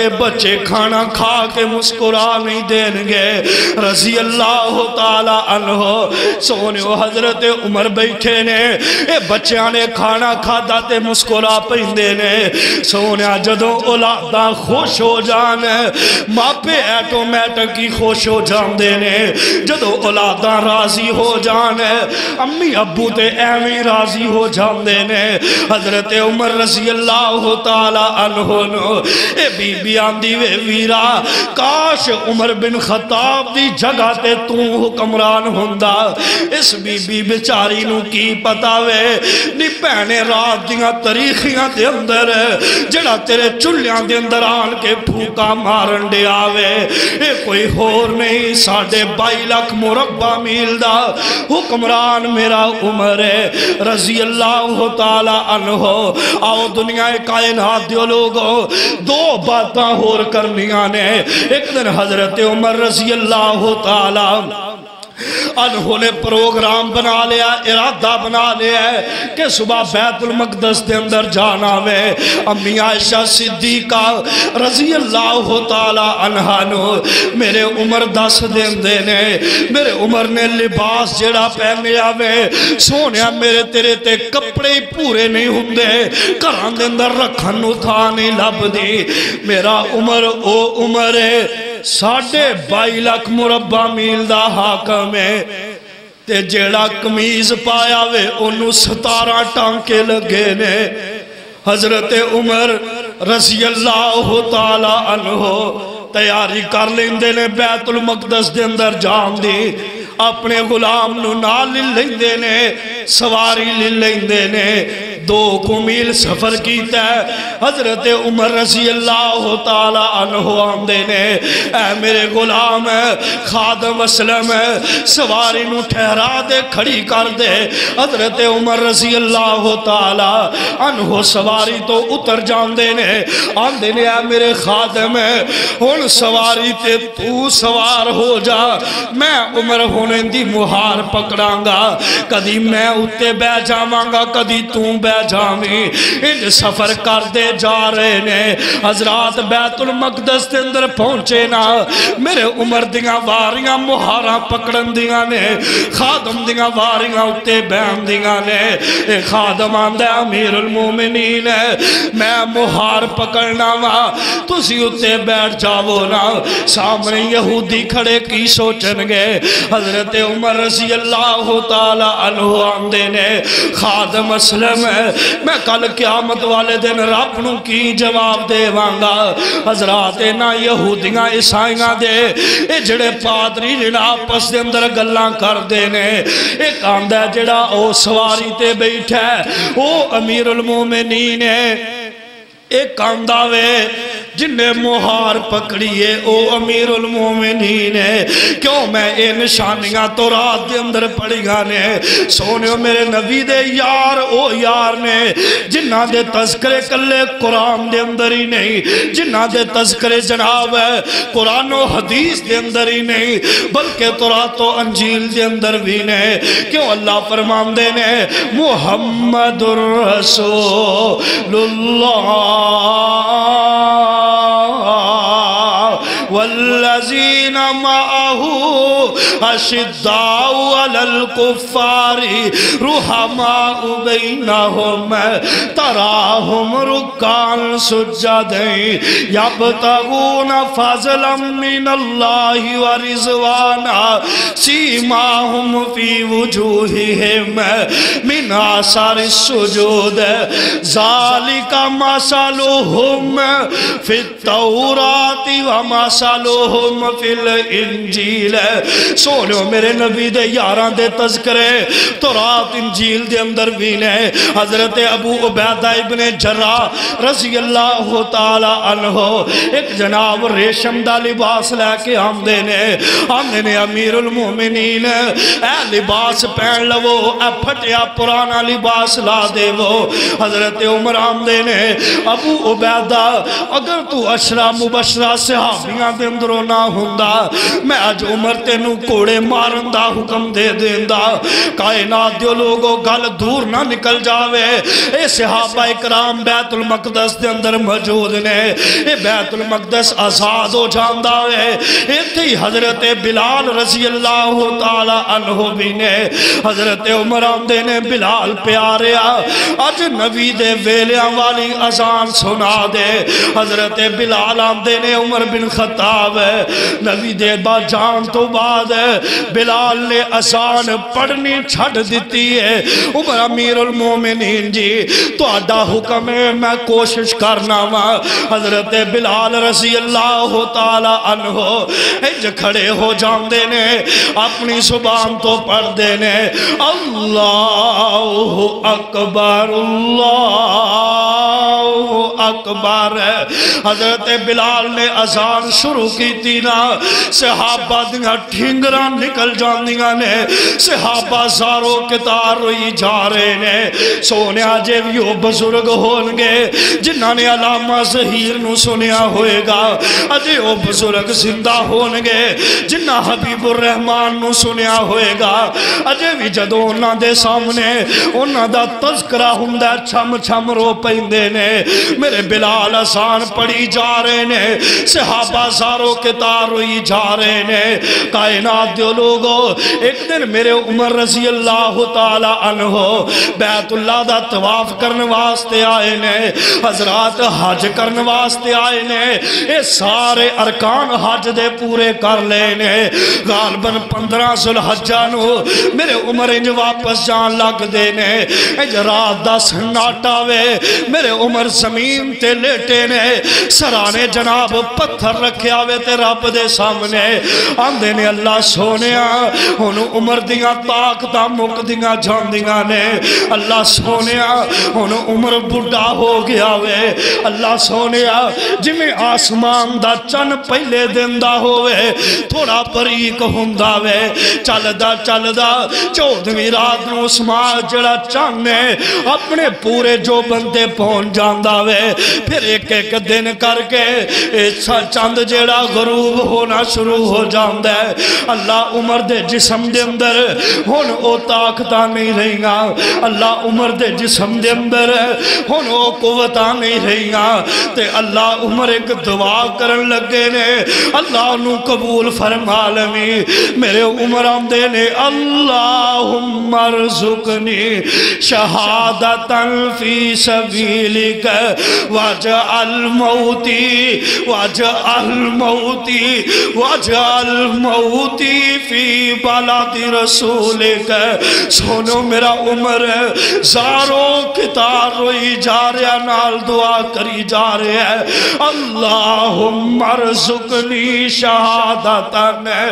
بچے کھانا کھا کے مسکرا نہیں دیں گے رضی اللہ تعالی عنہ سونے حضرت عمر بیٹھے نے اے بچیاں نے کھانا کھا داتے مسکرا پہندے نے سونے جدوں اولادہ خوش ہو جانے ماپے ایٹومیٹک کی خوش ہو جان دینے جدوں اولادہ راضی ہو جانے امی ابو تے ایویں راضی ہو جان دینے حضرت عمر رضی اللہ تعالی عنہ نو اے بی بی آندی وے ویرا کاش عمر بن خطاب دی جگہ تے تو حکمران ہوندہ اس بی بی بچاری نو کی پتا وے نی پہنے رات دیاں تاریخیاں دے اندر جڑا تیرے چلیاں دے اندر آن کے پھوکا مارن دے آوے اے کوئی ہور نہیں ساڑھے بائی لاکھ مربع میل دا حکمران میرا عمر ہے رضی اللہ تعالی عنہ آؤ دنیا کائنات دیو لوگو دو باتاں ہور کرنیاں نے ایک دن حضرت عمر رضی اللہ تعالی انہوں نے پروگرام بنا لیا ارادہ بنا لیا ہے کہ صبح بیت المقدس دے اندر جانا وے امی عائشہ صدیقہ رضی اللہ تعالی عنہ نو میرے عمر دس دن دینے میرے عمر نے لباس جڑا پہنے آوے سونیا میرے تیرے تے کپڑے پورے نہیں ہوندے کران دے اندر رکھن تھا نہیں لب دی میرا عمر او عمر ہے ساڑھے بائی لاکھ مربع میل دا حاکم ہے تے جیڑا کمیز پایا وے انہوں ستارہ ٹانکے لگے نے حضرت عمر رضی اللہ تعالی عنہ تیاری کر لیندے نے بیت المقدس دے اندر جان دی اپنے غلام نو نال لیندے نے سواری لیندے نے دو کو میل سفر کیتا ہے حضرت عمر رضی اللہ تعالی عنہ آمدے نے اے میرے غلام خادم اسلم سواری نو ٹھہرا دے کھڑی کر دے حضرت عمر رضی اللہ تعالی عنہ سواری تو اتر جان دے نے آمدے نے اے میرے خادم ہن سواری تے تو سوار ہو جا میں عمر ہونے دی مہار پکڑاں گا کدی میں اتے بے جاواں گا کدی تو بے جامی ان سفر کر دے جا رہے نے حضرات بیت المقدس کے اندر پہنچے نا میرے عمر دیاں واریاں مہاراں پکڑن دیاں نے خادم دیاں واریاں اتے بین دیاں نے ایک خادم آندے امیر المومنین میں مہار پکڑنا وا تسی اتے بیٹھ جاؤ نا سامنے یہودی کھڑے کی سوچن گے حضرت عمر رضی اللہ تعالی عنہ آندے نے خادم اسلم میں کل قیامت والے دن رب نو کی جواب دے وانگا حضرات نا یہودیاں عیسائیاں دے اے جڑے پادری جڑا آپس دے اندر گلاں کر دینے ایک آندہ جڑا او سواری تے بیٹھا ہے او امیر المومنین ہے ایک آندہ وے جن نے مہار پکڑیے او امیر المومنین ہے کیوں میں اے نشانیاں تو رات دے اندر پڑھیاں نے سونے میرے نبی دے یار او یار نے جنہ دے تذکرے کلے قرآن دے اندر ہی نہیں جنہ دے تذکرے جناب ہے قرآن و حدیث دے اندر ہی نہیں بلکہ تورات و انجیل دے اندر بھی نہیں کیوں اللہ فرمان دے نے محمد الرسول اللہ والذین معہو اشداء علی الکفار رحماء بینہم تراہم رکان سجدین یبتغون فضلا من اللہ ورزوانا سیماہم فی وجوہہم من آثار السجود ذالک مثلہم فی التورات ومثلہم فی الانجیل سونیو میرے نبی دے یاران دے تذکرے تورات انجیل دے اندر بھی نے حضرت ابو عبیدہ ابن جراح رضی اللہ تعالی عنہ ایک جناب ریشم دا لباس لے کے آمدے نے آمدے نے امیر المومنین اے لباس پہن لو اے پھٹیا پرانا لباس لا دے وہ حضرت عمر آمدے نے ابو عبیدہ اگر تو اشرا مبشرہ صحابیاں دے اندروں نہ ہوندا میں اج عمر تینوں کوڑے مارن دا حکم دے دیندا کائنات دیو لوگو گل دور نہ نکل جاوے اے صحابہ اکرام بیت المقدس دے اندر موجود نے اے بیت المقدس آزاد ہو جاندا ہے ایتھے ہی حضرت بلال رضی اللہ تعالی عنہ بھی نے حضرت عمر آمدے نے بلال پیاریا اج نبی دے ویلیاں والی اذان سنا دے حضرت بلال آمدے نے عمر بن خطاب نبی دے با جان تو بعد بلال نے اذان پڑھنی چھڑ دیتی ہے عمر امیر المومنین جی تو آڈا حکم ہے میں کوشش کرنا وا حضرت بلال رضی اللہ تعالی عنہ انج کھڑے ہو جان دینے اپنی زبان تو پڑھ دینے اللہ اکبر اللہ اکبر حضرت بلال نے اذان شروع کی تھی نا صحابہ دیاں ٹھنگراں نکل جان دیاں نے صحابہ زاروں کتار روئی جا رہے نے سونے آجے ویو بزرگ ہونگے جنہاں نے علامہ ظہیر نو سنیا ہوئے گا اجے وہ بزرگ زندہ ہونگے جنہاں حبیب الرحمن نو سنیا ہوئے گا اجے بھی جدو انہاں دے سامنے انہاں دا تذکرہ ہندہ چھم چھم رو پہندے نے میرے بلال آسان پڑی جا رہے نے صحابہ زاروں کے تار روئی جا رہے نے کائنات دیو لوگو ایک دن میرے عمر رضی اللہ تعالی عنہ بیت اللہ دا طواف کرنے واسطے آئے نے حضرات حج کرنے واسطے آئے نے اے سارے ارکان حج دے پورے کر لینے غالباً پندرہ ذوالحجہ نو میرے عمر انج واپس جان لگ دینے انج رات دا سناٹا وے میرے عمر زمین تے لیٹے نے سرانے جناب پتھر رکھے آوے تے رب دے سامنے آندے نے اللہ سونیا انہوں عمر دیاں طاقتاں مک دیاں جان دیاں نے اللہ سونیا انہوں عمر بڑھا ہو گیا وے اللہ سونیا جمیں آسمان دا چن پہلے دن دا ہوئے تھوڑا پریک ہندہ وے چل دا چل دا چودھویں رات نو اسمان جڑا چانے اپنے پورے جو بندے پہنچ جاندہ وے پھر ایک ایک دن کر کے چاند جڑا غروب ہونا شروع ہو جاندہ ہے اللہ عمر دے جسم دے اندر ہون او طاقتہ نہیں رہی گا اللہ عمر دے جسم دے اندر ہون او قوتہ نہیں رہی گا تے اللہ عمر ایک دعا کرن لگے نے اللہ انہوں قبول فرما لمی میرے عمر آمدے نے اللہم ارزقنی شہادتا فی سبیلک واجعل موتی واجعل موتی واجعل موتی فی بلد رسولک سونو میرا عمر زاروں کتار روئی جا رہا نال دعا کری جا رہے ہیں اللہم ارزقنی شہادتا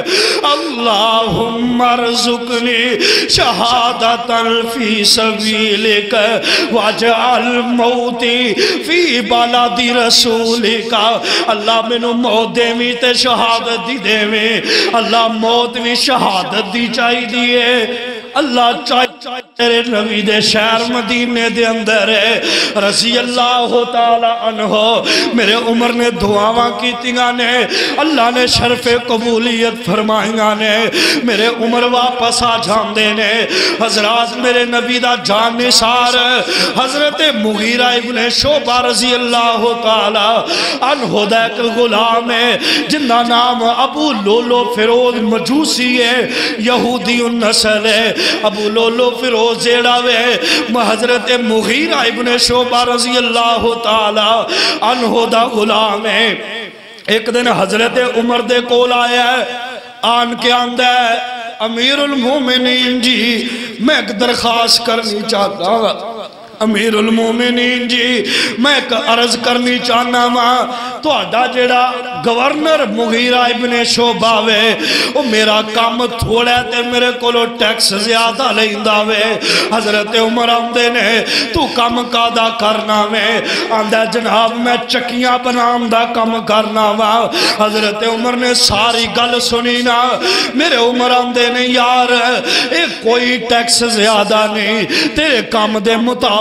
اللہم ارزقنی شہادتا فی سبیلک واجعل موتی فی بلد رسولک اللہ منو موت دے میں تے شہادت دی دے میں اللہ موت بھی شہادت دی چاہی دیئے اللہ چاہی تیرے نبی دے شہر مدینے دے اندر ہے رضی اللہ تعالی عنہ میرے عمر نے دعاواں کی تیگاں نے اللہ نے شرف قبولیت فرمائیاں نے میرے عمر واپس آ جان دینے حضرات میرے نبی دا جان نثار حضرت مغیرہ ابن شعبہ رضی اللہ تعالی عنہ دا ایک غلام ہے جن کا نام ابو لولو فیروز مجوسی ہے یہودی النسل ہے ابو لولو فیروز زیڑا وے حضرت مغیرہ ابن شعبہ رضی اللہ تعالی عنہ دا غلام ہے ایک دن حضرت عمر دے کول آیا ہے آن کے آندہ ہے امیر المومنین جی میں ایک درخواست کرنی چاہتا ہوں امیر المومنین جی میں ایک عرض کرنی چاہنا ماں تو آڈا جڑا گورنر مغیرہ ابن شعبہ وے وہ میرا کام تھوڑا ہے تے میرے کولو ٹیکس زیادہ لیندہ وے حضرت عمر آمدے نے تو کام کادا کرنا میں آندہ جناب میں چکیاں بنام دا کام کرنا وا حضرت عمر نے ساری گل سنی نا میرے عمر آمدے نے یار ایک کوئی ٹیکس زیادہ نہیں تیرے کام دے مطابق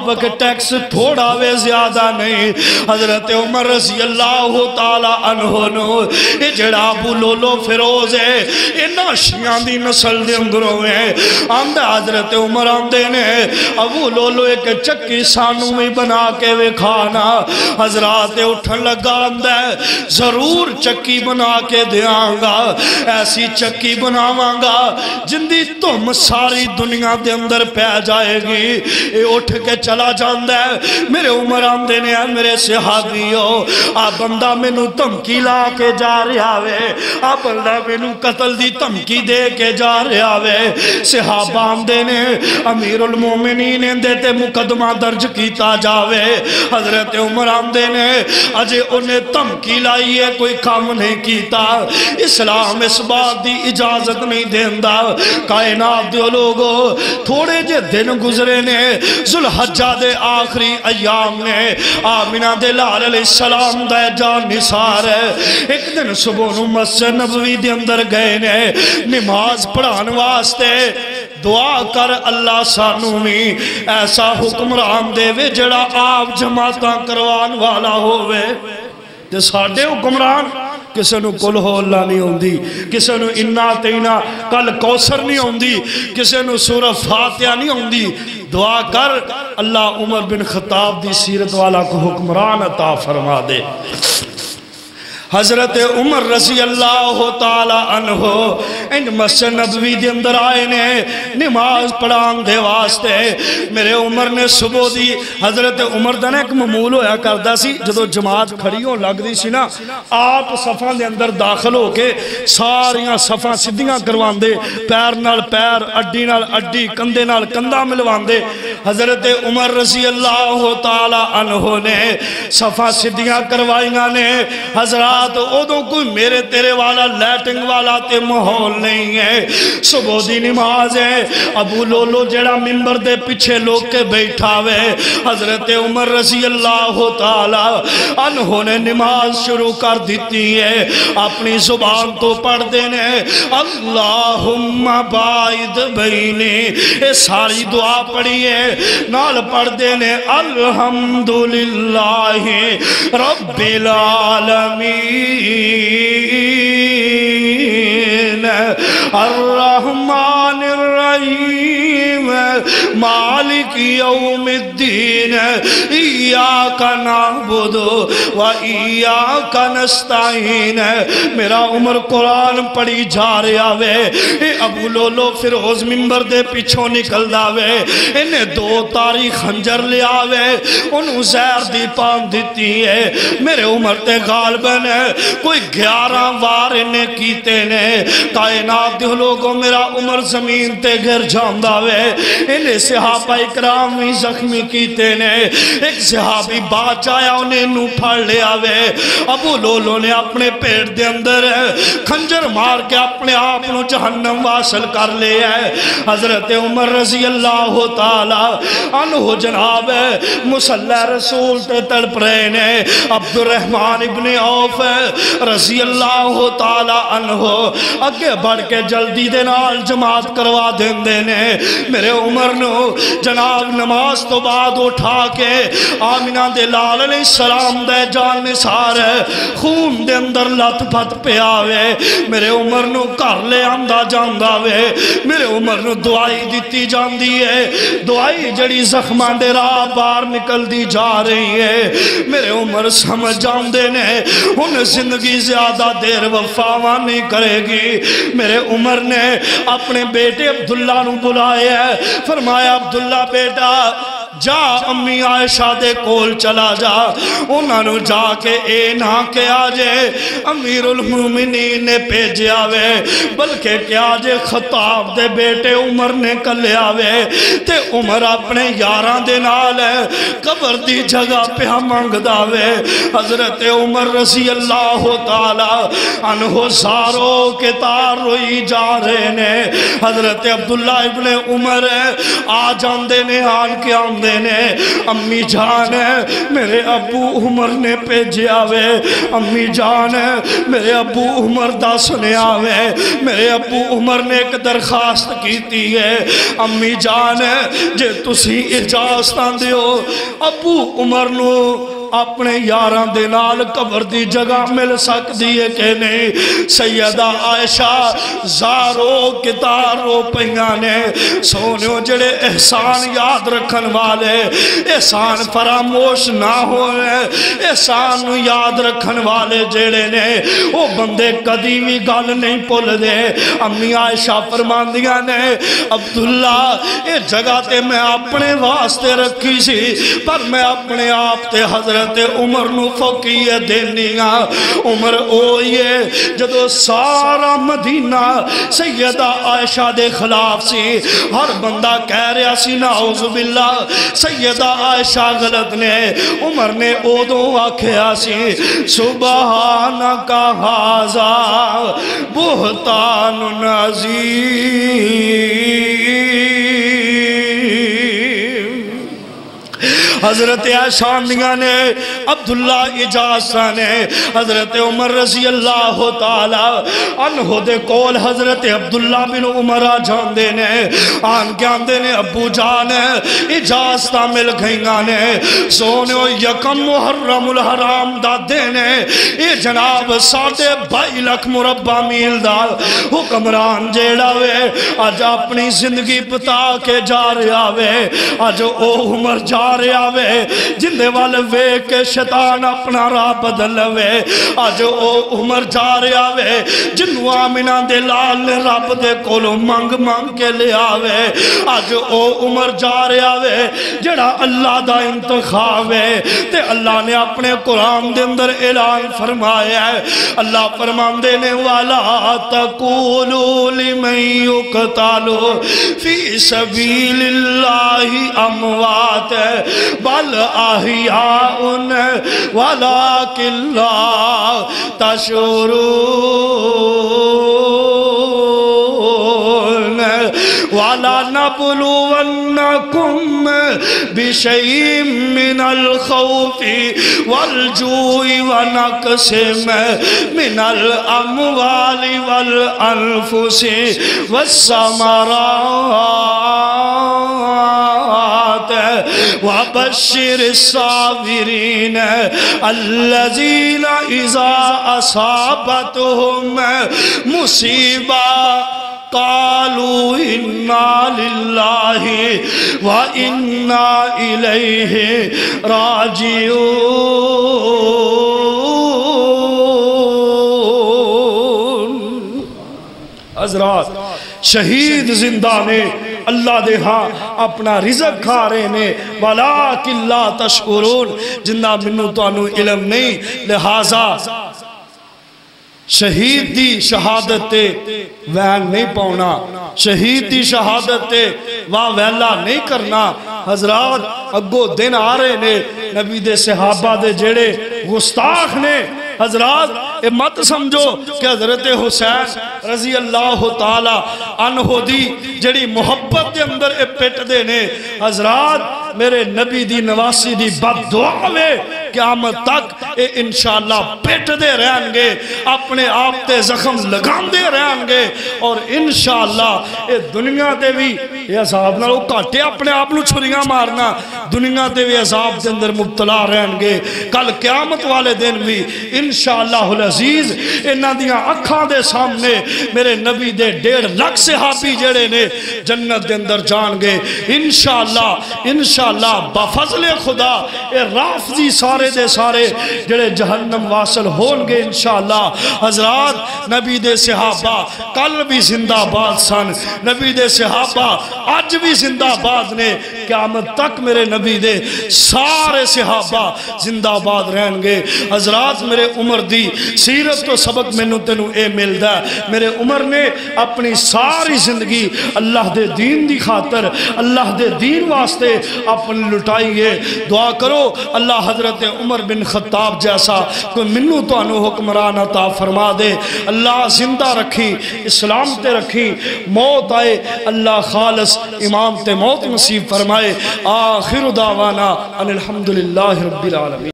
مطابق ٹیکس تھوڑا وے زیادہ نہیں. حضرت عمر رضی اللہ تعالی عنہ نو یہ جڑا ابو لولو فیروز ہے انہاں شیعہ دی نسل دے اندروں ہے. آندہ حضرت عمر آندے نے ابو لولو ایک چکی سانو میں بنا کے وے کھانا. حضرات اٹھن لگا آندہ ضرور چکی بنا کے دیاں گا, ایسی چکی بناواں گا جندی تم ساری دنیا دے اندر پہ جائے گی. اے اٹھ کے چلا جاندہ ہے. میرے عمر آمدے نے میرے صحابیو آپ بندہ میں نو تمکی لا کے جا رہا وے, آپ بندہ میں نو قتل دی تمکی دے کے جا رہا وے. صحابہ آمدے نے امیر المومنین دیتے مقدمہ درج کیتا جاوے. حضرت عمر آمدے نے اجے انہیں تمکی لائی ہے کوئی کام نہیں کیتا. اسلام اس بات دی اجازت نہیں دیندہ. کائنات دے لوگو تھوڑے جے دن گزرے نے ذوالحجہ دے آخری ایام نے آمینہ دے لال علیہ السلام دے جان نثار ہے. ایک دن صبح نو مسجد نبوی دے اندر گئے نے نماز پڑھان واسطے دعا کر اللہ سانو میں ایسا حکمران دے وے جڑا آپ جماعتاں کروان والا ہوئے. تے ساڑھے حکمران کسے نو کل ہو اللہ نہیں ہوندی, کسے نو انا تینا کل کوثر نہیں ہوندی, کسے نو سورہ فاتحہ نہیں ہوندی. دعا کر اللہ عمر بن خطاب دی سیرت والا کو حکمران عطا فرما دے. حضرت عمر رضی اللہ تعالی عنہ ان مسجد نبوی دے اندر آئے نے نماز پڑھان دے واسطے. میرے عمر نے صبح دی حضرت عمر دا ایک معمول ہویا کردہ سی جدو جماعت کھڑی ہو لگ دی سی نا آپ صفاں دے اندر داخل ہو کے ساریاں صفاں سدھیاں کروان دے, پیر نال پیر, اڈی نال اڈی, کندے نال کندہ ملوان دے. حضرت عمر رضی اللہ تعالی عنہ نے صفاں سدھیاں کروائیاں نے. حضرات تو ادھوں کوئی میرے تیرے والا لیٹنگ والا تے ماحول نہیں ہے. صبح دی نماز ہے, ابو لولو جڑا منبر دے پیچھے لوگ کے بیٹھا ہوئے. حضرت عمر رضی اللہ تعالی عنہ نے نماز شروع کر دیتی ہے. اپنی زبان تو پڑھ دینے اللہم باعد بینی, اے ساری دعا پڑھی ہے. نال پڑھ دینے الحمدللہ رب العالمین الرحمن الرحیم مالک یوم الدین ایاک نعبد و ایاک نستعین. میرا عمر قرآن پڑھی جا رہا وے. اے ابو لولو فیروز منبر دے پیچھوں نکل داوے. انہیں دو تاری خنجر لیا وے, انہوں زہر دی پان دیتی ہے. میرے عمر تے غالباً کوئی گیارہ وار انہیں کیتے نے. کائنات دے لوگوں میرا عمر زمین تے گر جاندہ وے. انہیں صحابہ اکرام بھی زخمی کیتے نے. ایک صحابی باچ آیا انہیں نو پھڑ لیا وے. ابو لولو نے اپنے پیٹ دے اندر کھنجر مار کے اپنے آپ نو جہنم واصل کر لیا ہے. حضرت عمر رضی اللہ تعالی عنہ جناب مصلی رسول تے تڑپ رہے نے. عبد الرحمن ابن عوف رضی اللہ تعالی عنہ اگے بڑھ کے جلدی دے نال جماعت کروا دیں دینے. میرے عمر نو جناب نماز تو بعد اٹھا کے آمینہ دے لال علیہ السلام دے جان نثار خون دے اندر لت پت پہ آوے. میرے عمر نو کر لے آندہ جاندہ وے. میرے عمر نو دعائی دیتی جاندی ہے. دعائی جڑی زخمان دے راہ بار نکل دی جا رہی ہے. میرے عمر سمجھ جاندے نے ان زندگی زیادہ دیر وفاوہ نہیں کرے گی. میرے عمر نے اپنے بیٹے عبداللہ نو بلائے ہے. فرمایا عبداللہ بیٹا جا امی عائشہ دے کول چلا جا, انہاں نو جا کے اے نہ کہ آجے امیر المومنین نے پیجے آوے بلکہ کہ آجے خطاب دے بیٹے عمر نے کلے آوے. تے عمر اپنے یاران دے نال قبر دی جگہ پہ ہم مانگ داوے. حضرت عمر رضی اللہ تعالی عنہ ساروں کے تار روئی جا رہے نے. حضرت عبداللہ ابن عمر آ جاندے نے آن کے آن آمدے نے امی جان میرے ابو عمر نے پیجے آوے امی جان میرے ابو عمر دا سنے آوے میرے ابو عمر نے ایک درخواست کیتی ہے امی جان جے تسی اجازت دیو ابو عمر نو اپنے یاران دے نال قبر دی جگہ مل سکتی ہے کہ نہیں سیدہ عائشہ زارو کتارو پہیانے سونیوں جڑے احسان یاد رکھن والے احسان فراموش نہ ہوئے احسان یاد رکھن والے جڑے نے وہ بندے کدی بھی گل نہیں پل دے امی عائشہ فرماندیاں نے عبداللہ یہ جگہ تے میں اپنے واسطے رکھی سی پر میں اپنے آپ تے حضرت عمر نو فوقیہ دینیاں عمر اوئیے جدو سارا مدینہ سیدہ عائشہ دے خلاف سی ہر بندہ کہہ رہا سی نعوذ باللہ سیدہ عائشہ غلط نے عمر نے اودو آکھیا سی سبحانکا ھذا بہتان عظیم حضرت عائشہ نے عبداللہ اجازہ نے حضرت عمر رضی اللہ تعالی عنہ دے کول حضرت عبداللہ بن عمر جان دے نے آن کے آن دے نے ابو جان اجازتہ مل گئیاں نے سونے یکم محرم الحرام دا دے نے یہ جناب ساڑھے بائی لکھ مربع میل دا حکمران جیڑا وے آج اپنی زندگی بتا کے جا رہا وے آج او عمر جا رہا وے جندے والے وے کے شیطان اپنا راہ بدل وے آج او عمر جا رہا وے جنو آمینہ دے لال نے رب دے کولو مانگ مانگ کے لے آوے آج او عمر جا رہا وے جڑا اللہ دا انتخاب ہے تے اللہ نے اپنے قرآن دے اندر اعلان فرمایا ہے اللہ فرمان دینے والا تقولو لمن یقتلو فی سبیل اللہ اموات بل احیاء ولکن لا تشعرون وَلَنَبْلُوَنَّكُمْ بِشَيْءٍ مِّنَ الْخَوْفِ وَالْجُوعِ وَنَقْصٍ مِّنَ الْأَمْوَالِ وَالْأَنفُسِ وَالثَّمَرَاتِ وَبَشِّرِ الصَّابِرِينَ الَّذِينَ إِذَا أَصَابَتْهُمْ مُصِيبَةٌ قالوا إنا لله وإنا إليه راجعون حضرات شہید زندہ نے اللہ دے ہاں اپنا رزق کھا رہے نے وَلَٰكِن لَا تَشْعُرُونَ جنہ منو تو انو علم نہیں لہذا شہید دی شہادت تے وین نہیں پاؤنا شہید دی شہادت تے واہ ویلا نہیں کرنا حضرات اگو دن آ رہے نے نبی دے صحابہ دے جڑے گستاخ نے حضرات اے مت سمجھو کہ حضرت حسین رضی اللہ تعالی عنہ دی جڑی محبت دے اندر اے پیٹ دے نے حضرات میرے نبی دی نواسی دی بد دعا میں قیامت تک اے انشاءاللہ پیٹ دے رہن گے اپنے آپ تے زخم لگام دے رہن گے اور انشاءاللہ اے دنیا دے بھی یہ عذاب نہ لو کاٹے اپنے آپ نو چھریاں مارنا دنیا دے بھی عذاب دے اندر مبتلا رہن گے کل قیامت والے دن بھی انشاءاللہ العزیز انہاں دیاں اکھاں دے سامنے میرے نبی دے ڈیڑھ لکھ صحابی جڑے نے جنت دے اندر جان گے انشاءاللہ انشاءاللہ بفضل خدا اے رافضی سارے دے سارے جڑے جہنم واصل ہون گے انشاءاللہ حضرات نبی دے صحابہ کل بھی زندہ باد سن نبی دے صحابہ آج بھی زندہ باد نے قیامت تک میرے نبی دے سارے صحابہ زندہ باد رہن گے حضرات میرے عمر دی سیرت تو سبق میں نو تینو اے ملدا ہے میرے عمر نے اپنی ساری زندگی اللہ دے دین دی خاطر اللہ دے دین واسطے اپنی لٹائیے دعا کرو اللہ حضرت عمر بن خطاب جیسا کوئی منو تو انو حکمران عطا فرما دے اللہ زندہ رکھی اسلام تے رکھی موت آئے اللہ خالص امام تے موت نصیب فرمائے فرمائے آخر دعوانا ان الحمدللہ رب العالمین.